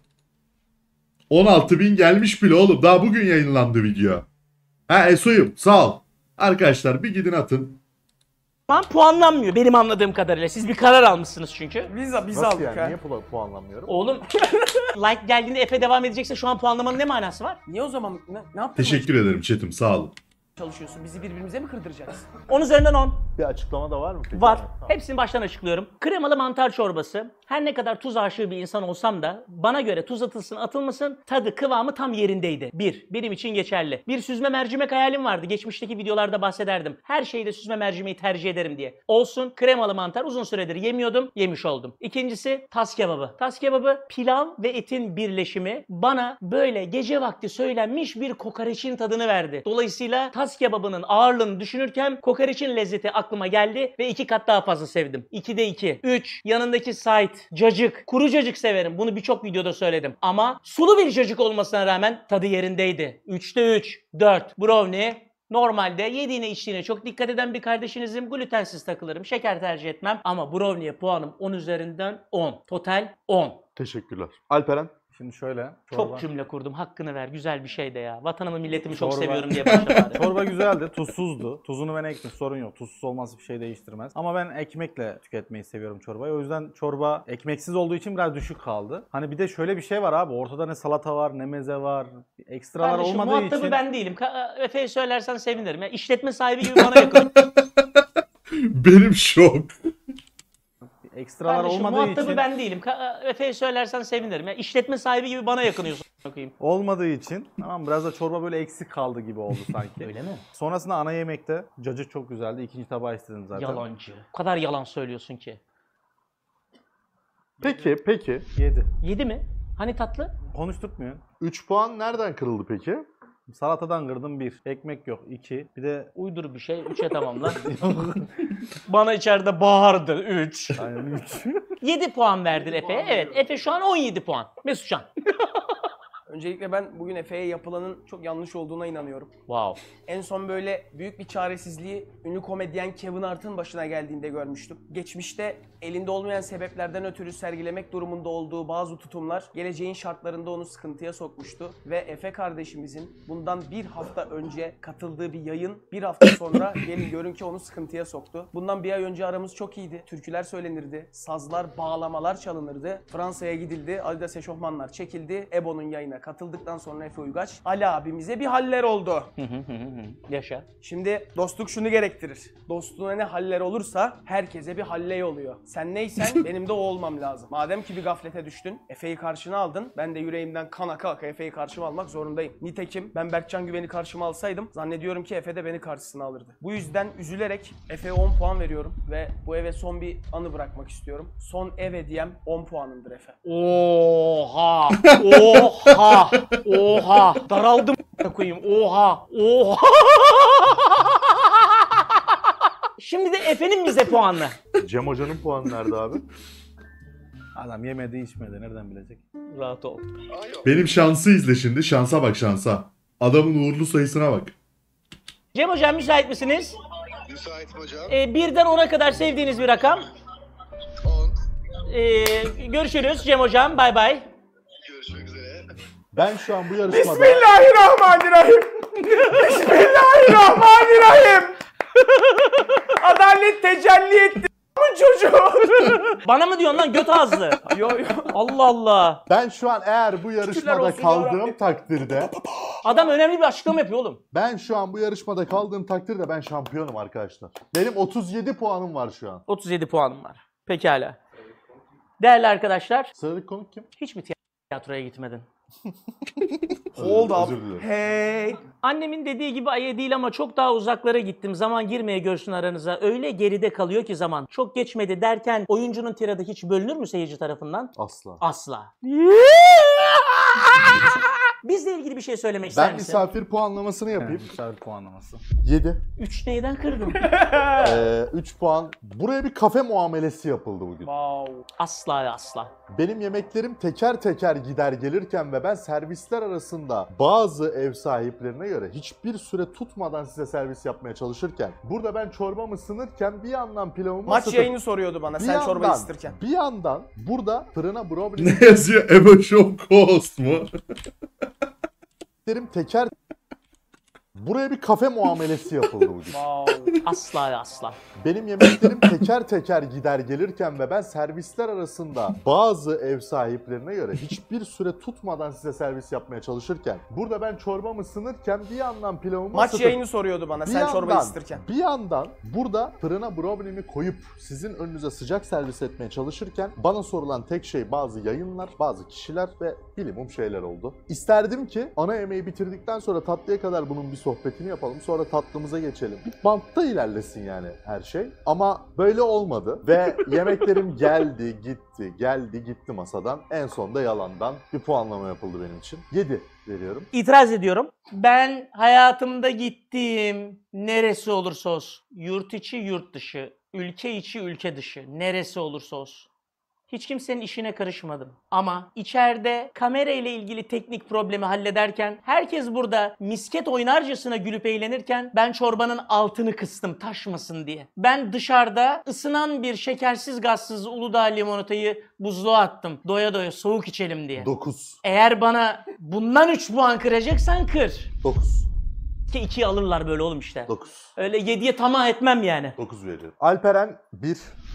on altı bin gelmiş bile oğlum. Daha bugün yayınlandı video. Ha Eso'yum sağ ol. Arkadaşlar bir gidin atın. şu an puanlanmıyor benim anladığım kadarıyla. Siz bir karar almışsınız çünkü. Biz, biz Nasıl aldık yani? ha. Niye pu- puanlamıyorum? Oğlum like geldiğinde Efe devam edecekse şu an puanlamanın ne manası var? Niye o zaman ne, ne yaptın? Teşekkür ederim chatim sağ olun. Çalışıyorsun. Bizi birbirimize mi kırdıracaksın? on üzerinden on. Bir açıklama da var mı peki? Var. Tamam. Hepsini baştan açıklıyorum. Kremalı mantar çorbası. Her ne kadar tuz aşığı bir insan olsam da bana göre tuz atılsın atılmasın tadı kıvamı tam yerindeydi. Bir, benim için geçerli. Bir süzme mercimek hayalim vardı. Geçmişteki videolarda bahsederdim. Her şeyde süzme mercimeği tercih ederim diye. Olsun kremalı mantar uzun süredir yemiyordum. Yemiş oldum. İkincisi tas kebabı. Tas kebabı pilav ve etin birleşimi bana böyle gece vakti söylenmiş bir kokoreçin tadını verdi. Dolayısıyla tas kebabının ağırlığını düşünürken kokoreçin lezzeti aklıma geldi ve iki kat daha fazla sevdim. ikide iki. üç. Yanındaki side Evet, cacık. Kuru cacık severim. Bunu birçok videoda söyledim. Ama sulu bir cacık olmasına rağmen tadı yerindeydi. üçte üç, dört. Brownie. Normalde yediğine içtiğine çok dikkat eden bir kardeşinizim. Glutensiz takılırım. Şeker tercih etmem. Ama brownie'ye puanım on üzerinden on. Total on. Teşekkürler. Alperen? Şimdi şöyle. Çorba. Çok cümle kurdum. Hakkını ver. Güzel bir şey de ya. Vatanımı, milletimi çok Çorba- seviyorum diye başlamadım. Çorba güzeldi, tuzsuzdu. Tuzunu ben ektim, sorun yok. Tuzsuz olması bir şey değiştirmez. Ama ben ekmekle tüketmeyi seviyorum çorbayı. O yüzden çorba ekmeksiz olduğu için biraz düşük kaldı. Hani bir de şöyle bir şey var abi. Ortada ne salata var, ne meze var. Ekstralar Kardeşim olmadığı muhatabı için. ben değilim. Ka- Efe'ye söylersen sevinirim. Ya, işletme sahibi gibi bana yakın. Benim şok. Ekstralar Kardeşim olmadığı muhatabı için. ben değilim. Ka- Efe'ye söylersen sevinirim. Ya, işletme sahibi gibi bana yakınıyorsun. Bakayım. Olmadığı için. Tamam, biraz da çorba böyle eksik kaldı gibi oldu sanki. Öyle mi? Sonrasında ana yemekte cacık çok güzeldi. İkinci tabağı istedim zaten. Yalancı. O kadar yalan söylüyorsun ki. Peki, peki. Yedi. Yedi mi? Hani tatlı? Konuşturtmuyor. üç puan nereden kırıldı peki? Salatadan kırdım bir. Ekmek yok iki. Bir de Uydur bir şey. Üçe tamamla. Bana içeride bağırdı. Üç. aynen üç. Yedi puan verdin Efe'ye. Evet. Efe şu an on yedi puan. Mesutcan. Öncelikle ben bugün Efe'ye yapılanın çok yanlış olduğuna inanıyorum. Wow. En son böyle büyük bir çaresizliği ünlü komedyen Kevin Hart'ın başına geldiğinde görmüştüm. Geçmişte elinde olmayan sebeplerden ötürü sergilemek durumunda olduğu bazı tutumlar geleceğin şartlarında onu sıkıntıya sokmuştu. Ve Efe kardeşimizin bundan bir hafta önce katıldığı bir yayın bir hafta sonra gelin görün ki onu sıkıntıya soktu. Bundan bir ay önce aramız çok iyiydi. Türküler söylenirdi, sazlar, bağlamalar çalınırdı. Fransa'ya gidildi, Adidas eşofmanlar çekildi. Ebo'nun yayına katıldıktan sonra Efe Uygaç, Ali abimize bir haller oldu. Yaşa. Şimdi dostluk şunu gerektirir. Dostluğuna ne haller olursa herkese bir halley oluyor. Sen neysen benim de o olmam lazım. Madem ki bir gaflete düştün, Efe'yi karşına aldın. Ben de yüreğimden kan aka aka Efe'yi karşıma almak zorundayım. Nitekim ben Berkcan Güven'i karşıma alsaydım zannediyorum ki Efe de beni karşısına alırdı. Bu yüzden üzülerek Efe'ye on puan veriyorum ve bu eve son bir anı bırakmak istiyorum. Son ev hediyem on puanımdır Efe. Oha! Oha! Oha! Daraldım koyayım. Oha! Oha! Şimdi de Efe'nin bize puanlı. Cem Hoca'nın puanı nerede abi? Adam yemedi içmedi. Nereden bilecek? Rahat ol. Benim şansı izle şimdi. Şansa bak şansa. Adamın uğurlu sayısına bak. Cem hocam müsait misiniz? Müsaitim hocam. Ee, birden ona kadar sevdiğiniz bir rakam. on. Ee, görüşürüz Cem hocam. Bay bay. Görüşmek üzere. Ben şu an bu yarışmada... Bismillahirrahmanirrahim. Bismillahirrahmanirrahim. Adalet tecelli etti. Bu çocuğu. Bana mı diyorsun lan göt ağzı? Yo yo. Allah Allah. Ben şu an eğer bu yarışmada olsun kaldığım yarabbim. takdirde... Adam önemli bir açıklama yapıyor oğlum. Ben şu an bu yarışmada kaldığım takdirde ben şampiyonum arkadaşlar. Benim otuz yedi puanım var şu an. otuz yedi puanım var. Pekala. Değerli arkadaşlar, Sıradaki konuk kim? hiç mi tiyatroya gitmedin? Hold up. Özür dilerim. Hey. Annemin dediği gibi aya değil ama çok daha uzaklara gittim. Zaman girmeye görsün aranıza. Öyle geride kalıyor ki zaman. Çok geçmedi derken oyuncunun tiradı hiç bölünür mü seyirci tarafından? Asla. Asla. Bizle ilgili bir şey söylemek ister Ben misin? misafir puanlamasını yapayım. Misafir puanlaması. yedi. Üç neyden kırdın? Ee, üç puan. Buraya bir kafe muamelesi yapıldı bugün. Wow. Asla ve asla. Benim yemeklerim teker teker gider gelirken ve ben servisler arasında bazı ev sahiplerine göre hiçbir süre tutmadan size servis yapmaya çalışırken burada ben çorbamı ısınırken bir yandan pilavımı Maç ısıtıp yayını soruyordu bana bir sen çorbayı yandan- ısıtırken. Bir yandan burada fırına brownie Ne yazıyor? Ebo Show Cost mu? yemeklerim teker buraya bir kafe muamelesi yapıldı bugün. Wow. Asla ve asla. Benim yemeklerim teker teker gider gelirken ve ben servisler arasında bazı ev sahiplerine göre hiçbir süre tutmadan size servis yapmaya çalışırken burada ben çorbamı ısınırken bir yandan pilavımı Maç ısıtıp yayını soruyordu bana bir sen çorbayı yandan- ısıtırken. Bir yandan burada fırına brownie'mi koyup sizin önünüze sıcak servis etmeye çalışırken bana sorulan tek şey bazı yayınlar, bazı kişiler ve bilimum şeyler oldu. İsterdim ki ana yemeği bitirdikten sonra tatlıya kadar bunun bir sohbetini yapalım. Sonra tatlımıza geçelim. Bir bantta ilerlesin yani her şey. Ama böyle olmadı. Ve yemeklerim geldi, gitti, geldi, gitti masadan. En sonunda yalandan bir puanlama yapıldı benim için. yedi veriyorum. İtiraz ediyorum. Ben hayatımda gittiğim neresi olursa olsun, yurt içi yurt dışı, ülke içi ülke dışı, neresi olursa olsun, Hiç kimsenin işine karışmadım. Ama içeride kamera ile ilgili teknik problemi hallederken, herkes burada misket oynarcasına gülüp eğlenirken ben çorbanın altını kıstım taşmasın diye. Ben dışarıda ısınan bir şekersiz gazsız Uludağ limonatayı buzluğa attım. Doya doya soğuk içelim diye. dokuz. Eğer bana bundan üç puan kıracaksan kır. dokuz. Ki ikiyi alırlar böyle oğlum işte. dokuz. Öyle yediye tamah etmem yani. dokuz veriyorum. Alperen bir.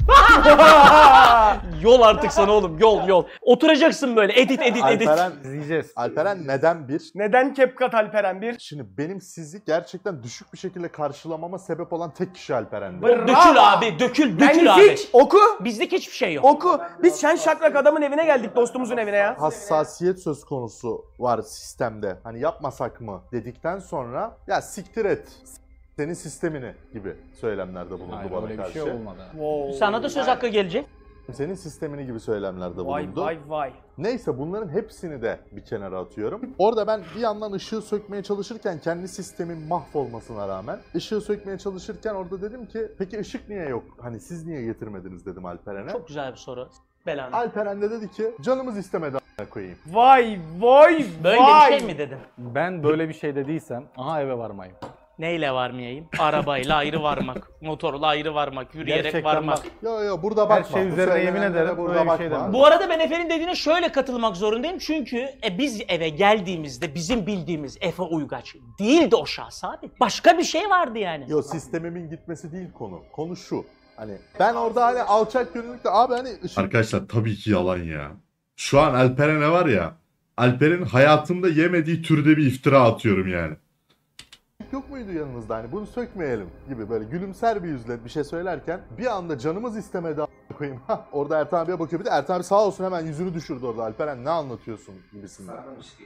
Yol artık sana oğlum, yol yol. Oturacaksın böyle edit edit edit. Alperen, İzleyeceğiz. Alperen neden bir? Neden CapCut Alperen bir? Şimdi benim sizi gerçekten düşük bir şekilde karşılamama sebep olan tek kişi Alperen'di. Bravo. Dökül abi, dökül, dökül Yani abi. hiç oku. Bizlik hiçbir şey yok. Oku. Biz şen şakrak adamın evine geldik, dostumuzun evine ya. Hassasiyet söz konusu var sistemde. Hani yapmasak mı dedikten sonra ya siktir et. Senin sistemini gibi söylemlerde bulundu Hayır, bana öyle bir karşı. şey olmadı. Wow. Sana da söz hakkı gelecek. Senin sistemini gibi söylemlerde Vay bulundu. vay vay. Neyse bunların hepsini de bir kenara atıyorum. Orada ben bir yandan ışığı sökmeye çalışırken kendi sistemin mahvolmasına rağmen ışığı sökmeye çalışırken orada dedim ki peki ışık niye yok? Hani siz niye getirmediniz dedim Alperen'e. Çok güzel bir soru. Belanı. Alperen de dedi ki canımız istemedi a**ına koyayım. Vay vay Böyle vay. bir şey mi dedin? Ben böyle bir şey dediysem aha eve varmayayım. Neyle varmayayım? Arabayla ayrı varmak, motorla ayrı varmak, yürüyerek Gerçekten varmak. bak. Yo yo burada bakma. Her şey Bu üzerine yemin söylenenlere ederim burada öyle bir bakma. şey demem. Bu arada ben Efe'nin dediğine şöyle katılmak zorundayım. Çünkü e, biz eve geldiğimizde bizim bildiğimiz Efe Uygaç değildi o şahs abi. Başka bir şey vardı yani. Yo sistemimin gitmesi değil konu. Konu şu. Hani ben orada hani alçak gönüllülükle abi hani ışık... Arkadaşlar tabii ki yalan ya. Şu an Alperen'e var ya, Alperen'in hayatımda yemediği türde bir iftira atıyorum yani. yok muydu yanınızda hani bunu sökmeyelim gibi böyle gülümser bir yüzle bir şey söylerken bir anda canımız istemedi a**ına koyayım. Hah, orada Ertan abiye bakıyor. Bir de Ertan abi sağ olsun hemen yüzünü düşürdü orada. Alperen ne anlatıyorsun gibisinden.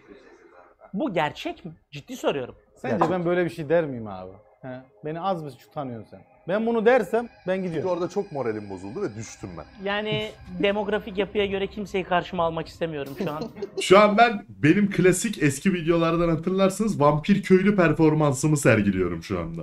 Bu gerçek mi? Ciddi soruyorum. Sence Gerçek. ben böyle bir şey der miyim abi? He? Beni az buçuk tanıyorsun sen. Ben bunu dersem ben Çünkü gidiyorum. orada çok moralim bozuldu ve düştüm ben. Yani demografik yapıya göre kimseyi karşıma almak istemiyorum şu an. Şu an ben benim klasik eski videolardan hatırlarsınız vampir köylü performansımı sergiliyorum şu anda.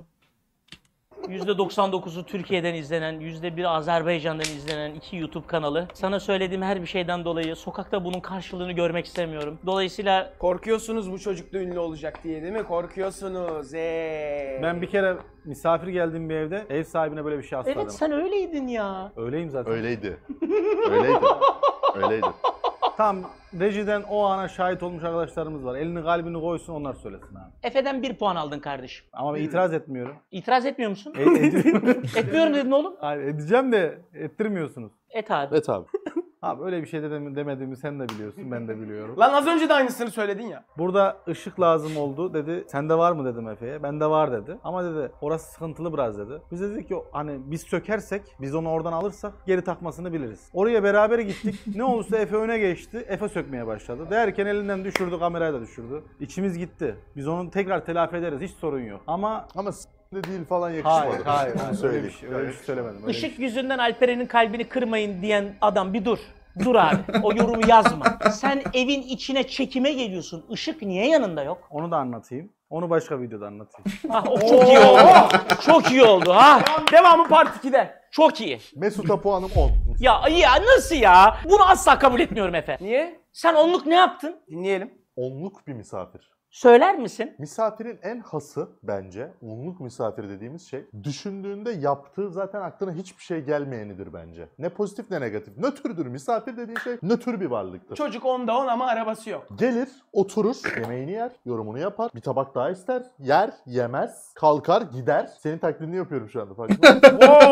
yüzde doksan dokuzu Türkiye'den izlenen, yüzde bir Azerbaycan'dan izlenen iki YouTube kanalı. Sana söylediğim her bir şeyden dolayı sokakta bunun karşılığını görmek istemiyorum. Dolayısıyla Korkuyorsunuz bu çocuk da ünlü olacak diye değil mi? Korkuyorsunuz. Eee. Ben bir kere misafir geldiğim bir evde ev sahibine böyle bir şey asladım. evet sen öyleydin ya. Öyleyim zaten. Öyleydi. Öyleydi. Öyleydi. Tam rejiden o ana şahit olmuş arkadaşlarımız var. Elini kalbini koysun onlar söylesin abi. Efe'den bir puan aldın kardeşim. Ama ben itiraz etmiyorum. İtiraz etmiyor musun? E, ediyorum. Etmiyorum dedin oğlum. Hayır, edeceğim de ettirmiyorsunuz. Et abi. Evet abi. Abi öyle bir şey dedim, demediğimi sen de biliyorsun, ben de biliyorum. Lan az önce de aynısını söyledin ya. Burada ışık lazım oldu dedi. Sende var mı dedim Efe'ye. Bende var dedi. Ama dedi orası sıkıntılı biraz dedi. Biz dedik ki hani biz sökersek, biz onu oradan alırsak geri takmasını biliriz. Oraya beraber gittik. Ne olursa Efe öne geçti. Efe sökmeye başladı. Derken elinden düşürdü, kamerayı da düşürdü. İçimiz gitti. Biz onu tekrar telafi ederiz. Hiç sorun yok. Ama Ama s***de değil falan yakışmadı. hayır, hayır. Bunu hayır. Öyle söyleyeyim. bir şey, öyle bir şey söylemedim. Öyle bir Işık şey. yüzünden Alperen'in kalbini kırmayın diyen adam bir dur. Dur abi. O yorumu yazma. Sen evin içine çekime geliyorsun. Işık niye yanında yok? Onu da anlatayım. Onu başka videoda anlatayım. Ah, o çok iyi oldu. Çok iyi oldu ha. Devamı part ikide. Çok iyi. Mesut'a puanım on. Ya ya nasıl ya? Bunu asla kabul etmiyorum Efe. Niye? Sen onluk ne yaptın? Dinleyelim. Onluk bir misafir. Söyler misin? Misafirin en hası bence, onluk misafir dediğimiz şey, düşündüğünde yaptığı zaten aklına hiçbir şey gelmeyenidir bence. Ne pozitif ne negatif. Nötrdür. Misafir dediğin şey nötr bir varlıktır. Çocuk onda on ama arabası yok. Gelir, oturur, yemeğini yer, yorumunu yapar, bir tabak daha ister, yer, yemez, kalkar, gider. Senin taklidini yapıyorum şu anda farkında mısın?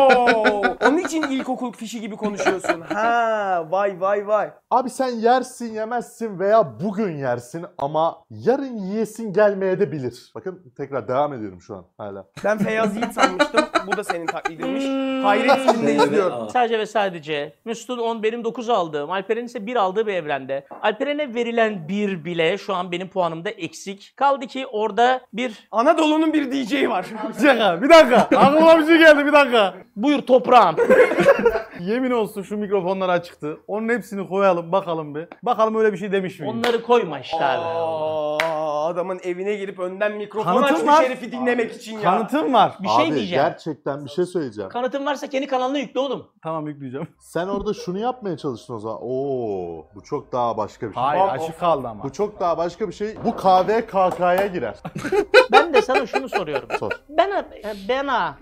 Wow! Onun için ilkokul fişi gibi konuşuyorsun. Ha, vay vay vay. Abi sen yersin, yemezsin veya bugün yersin ama yarın yiyesin gelmeye de bilir. Bakın tekrar devam ediyorum şu an hala. Ben Feyyaz Yiğit sanmıştım. Bu da senin taklidinmiş. Hayret içinde izliyorum. Sadece ve sadece Mesut'un on, benim dokuz aldığım, Alperen'in ise bir aldığı bir evrende. Alperen'e verilen bir bile şu an benim puanımda eksik. Kaldı ki orada bir... Anadolu'nun bir D J'yi var. Bir dakika, bir dakika. Aklıma bir şey geldi, bir dakika. Buyur toprağım. Yemin olsun şu mikrofonlar açıktı. Onun hepsini koyalım, bakalım bir. Bakalım öyle bir şey demiş miyim? Onları koyma işte abi. Aa, Adamın evine girip önden mikrofon Kanıtım açmış var. herifi dinlemek için ya. Kanıtım var. Bir şey Abi diyeceğim. gerçekten bir şey söyleyeceğim. Kanıtın varsa kendi kanalına yükle oğlum. Tamam yükleyeceğim. Sen orada şunu yapmaya çalıştın o zaman. Oo, bu çok daha başka bir şey. Hayır Of, açık kaldı ama. Bu çok daha başka bir şey. Bu K V K K'ya girer. Ben de sana şunu soruyorum. Sor. Ben ben ha.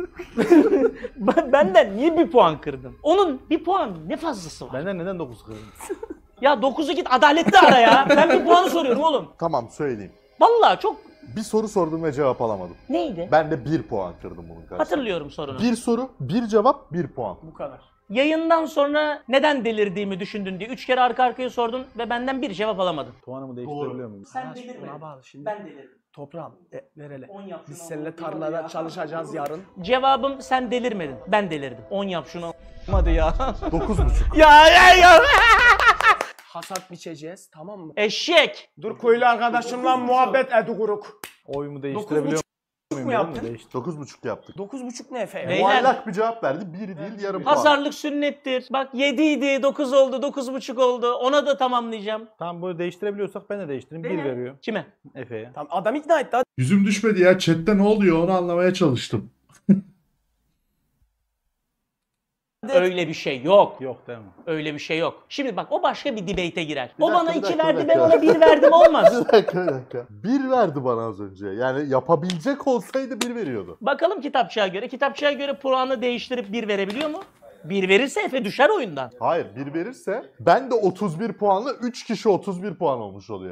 Benden niye bir puan kırdın? Onun bir puan ne fazlası var? Benden neden dokuz kırdın? Ya dokuzu git adaletli ara ya. Ben bir puanı soruyorum oğlum. Tamam söyleyeyim. Vallahi çok Bir soru sordum ve cevap alamadım. neydi? Ben de bir puan kırdım bunun karşısında. Hatırlıyorum sorunu. Bir soru, bir cevap, bir puan. Bu kadar. Yayından sonra neden delirdiğimi düşündün diye üç kere arka arkaya sordun ve benden bir cevap alamadın. Puanımı değiştirebiliyor muyum? Sen Buna delirmedin. bağlı şimdi. Ben delirdim. Toprağım e, ver hele. On yap şunu. Biz seninle tarlada çalışacağız yarın. Cevabım sen delirmedin. Ben delirdim. On yap şunu. Hadi ya. Dokuz buçuk. ya ya ya. Hasat biçeceğiz tamam mı? Eşek. Dur kuyulu arkadaşımla muhabbet eduguruk. Oyumu değiştirebiliyor muyum? mu yaptın? Değiştir. Dokuz buçuk yaptık. Dokuz buçuk ne Efe? Beyler. Muallak bir cevap verdi. Bir değil yarım puan. Pazarlık sünnettir. Bak yediydi, dokuz oldu, dokuz buçuk oldu. Ona da tamamlayacağım. Tamam bunu değiştirebiliyorsak ben de değiştireyim. Bir Dene. veriyor Kime? Efe'ye. Tamam adam ikna etti hadi. Yüzüm düşmedi ya. Chatte ne oluyor onu anlamaya çalıştım. Öyle bir şey yok. Yok değil mi? Öyle bir şey yok. Şimdi bak o başka bir debate'e girer. Bir o dakika, bana bir iki dakika, verdi bir ben dakika. ona bir verdim olmaz. Bir dakika, bir dakika. Bir verdi bana az önce. Yani yapabilecek olsaydı bir veriyordu. Bakalım kitapçığa göre. Kitapçığa göre puanı değiştirip bir verebiliyor mu? Bir verirse Efe düşer oyundan. Hayır, bir verirse ben de otuz bir puanla üç kişi otuz bir puan olmuş oluyor.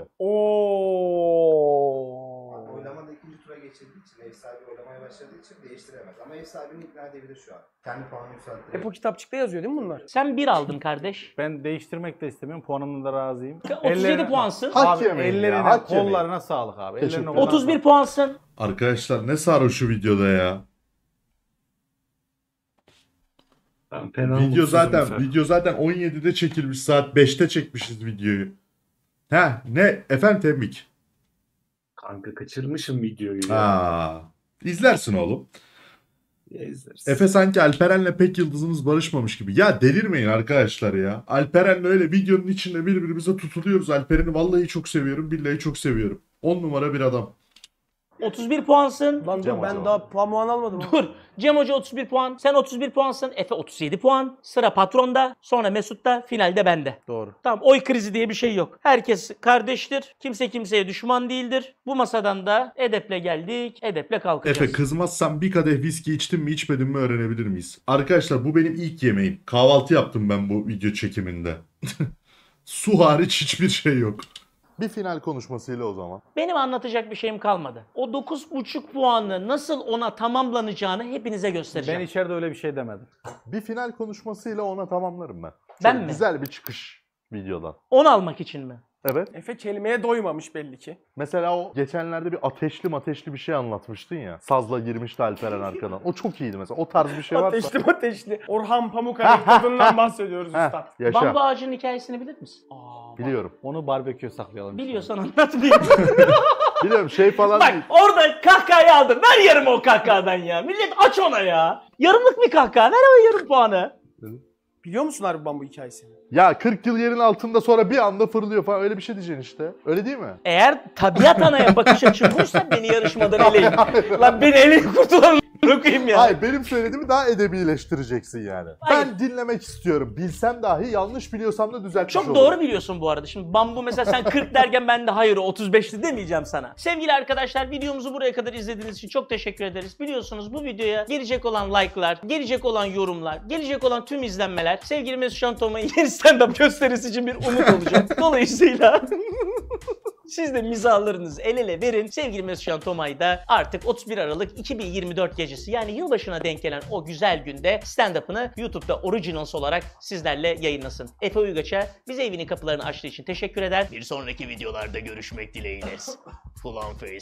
Oo. Oylamada ikinci tura geçildiği için, ev sahibi oylamaya başladığı için değiştiremez. Ama ev sahibini ikna edebilir şu an. Kendi puanını yükselttirir. Hep o kitapçıkta yazıyor değil mi bunlar? Sen bir aldın kardeş. Ben değiştirmek de istemiyorum. Puanımla da razıyım. otuz yedi puansın. Hak Abi yemeyin ya, ellerine, hak yemeyin. kollarına sağlık abi. Teşekkür Ellerine, ederim. kollarına otuz bir sağlık. puansın. Arkadaşlar ne sarhoşu videoda ya. Video zaten video zaten on yedide çekilmiş, saat beşte çekmişiz videoyu. Ha ne efendim Tembik? Kanka kaçırmışım videoyu ya. Aa, izlersin oğlum. Ya izlersin. Efe sanki Alperen'le pek yıldızımız barışmamış gibi. Ya delirmeyin arkadaşlar ya. Alperen'le öyle videonun içinde birbirimize tutuluyoruz. Alperen'i vallahi çok seviyorum. Billahi çok seviyorum. on numara bir adam. otuz bir puansın. Lan dur Cem ben Hoca. daha puan muan almadım. Dur. Cem Hoca otuz bir puan. Sen otuz bir puansın. Efe otuz yedi puan. Sıra patronda. Sonra Mesut'ta. Finalde bende. Doğru. Tamam, oy krizi diye bir şey yok. Herkes kardeştir. Kimse kimseye düşman değildir. Bu masadan da edeple geldik. Edeple kalkacağız. Efe kızmazsan bir kadeh viski içtim mi içmedim mi öğrenebilir miyiz? Arkadaşlar bu benim ilk yemeğim. Kahvaltı yaptım ben bu video çekiminde. Su hariç hiçbir şey yok. Bir final konuşmasıyla o zaman. Benim anlatacak bir şeyim kalmadı. O dokuz buçuk puanı nasıl ona tamamlanacağını hepinize göstereceğim. Ben içeride öyle bir şey demedim. Bir final konuşmasıyla ona tamamlarım ben. Ben Şöyle mi? Güzel bir çıkış videodan. on almak için mi? Evet. Efe kelimeye doymamış belli ki. Mesela o geçenlerde bir ateşli ateşli bir şey anlatmıştın ya. Sazla girmişti Alperen arkadan. O çok iyiydi mesela. O tarz bir şey varsa. Ateşli ateşli. Orhan Pamuk anekdotundan bahsediyoruz Heh, usta. yaşa. Bambu ağacının hikayesini bilir misin? Biliyorum. Onu barbeküye saklayalım. Biliyorsan anlatmayayım. Biliyorum şey falan Bak değil. orada kahkahayı aldım. Ver yarım o kahkahadan ya. Millet aç ona ya. Yarımlık bir kahkaha. Ver o yarım puanı. Biliyor musun harbi bambu hikayesini? Ya kırk yıl yerin altında sonra bir anda fırlıyor falan öyle bir şey diyeceksin işte. Öyle değil mi? Eğer tabiat anaya bakış açın buysa beni yarışmadan eleyin. Lan beni eleyin kurtulalım. Okuyayım ya. Hayır benim söylediğimi daha edebileştireceksin yani. Hayır. Ben dinlemek istiyorum. Bilsem dahi yanlış biliyorsam da düzeltmiş Çok olurum. doğru biliyorsun bu arada. Şimdi bambu mesela sen kırk derken ben de hayır otuz beşti demeyeceğim sana. Sevgili arkadaşlar videomuzu buraya kadar izlediğiniz için çok teşekkür ederiz. Biliyorsunuz bu videoya gelecek olan like'lar, gelecek olan yorumlar, gelecek olan tüm izlenmeler sevgili Mesut Şantoma'nın yeni stand-up gösterisi için bir umut olacak. Dolayısıyla siz de mizahlarınızı el ele verin. Sevgili Mesut Şantomay da artık otuz bir Aralık iki bin yirmi dört gecesi yani yılbaşına denk gelen o güzel günde stand-up'ını YouTube'da Originals olarak sizlerle yayınlasın. Efe Uygaç'a bize evinin kapılarını açtığı için teşekkür eder. Bir sonraki videolarda görüşmek dileğiyle. Full on face.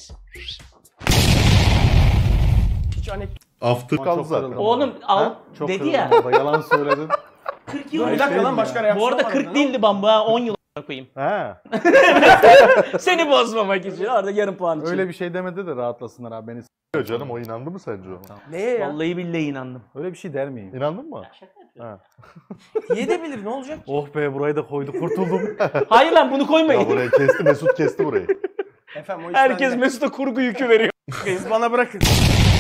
Hiç anek... After kaldı zaten. Oğlum al Çok dedi kırıldım ya. orada, yalan söyledin. kırk yıl. Bir dakika lan başka reaksiyon Bu arada var kırk orada. değildi bambu ha on yıl koyayım. He. Seni bozmamak için orada yarım puan için. Öyle bir şey demedi de rahatlasınlar abi beni. s- Canım o inandı mı sence ona? Neye ya? Vallahi billahi inandım. Öyle bir şey der miyim? İnandın mı? Şaka Diye de bilir ne olacak? Oh be burayı da koydu kurtuldum. Hayır lan bunu koymayın. Ya burayı kesti Mesut kesti burayı. Efendim o iş Herkes bende. Mesut'a kurgu yükü veriyor. Siz bana bırakın.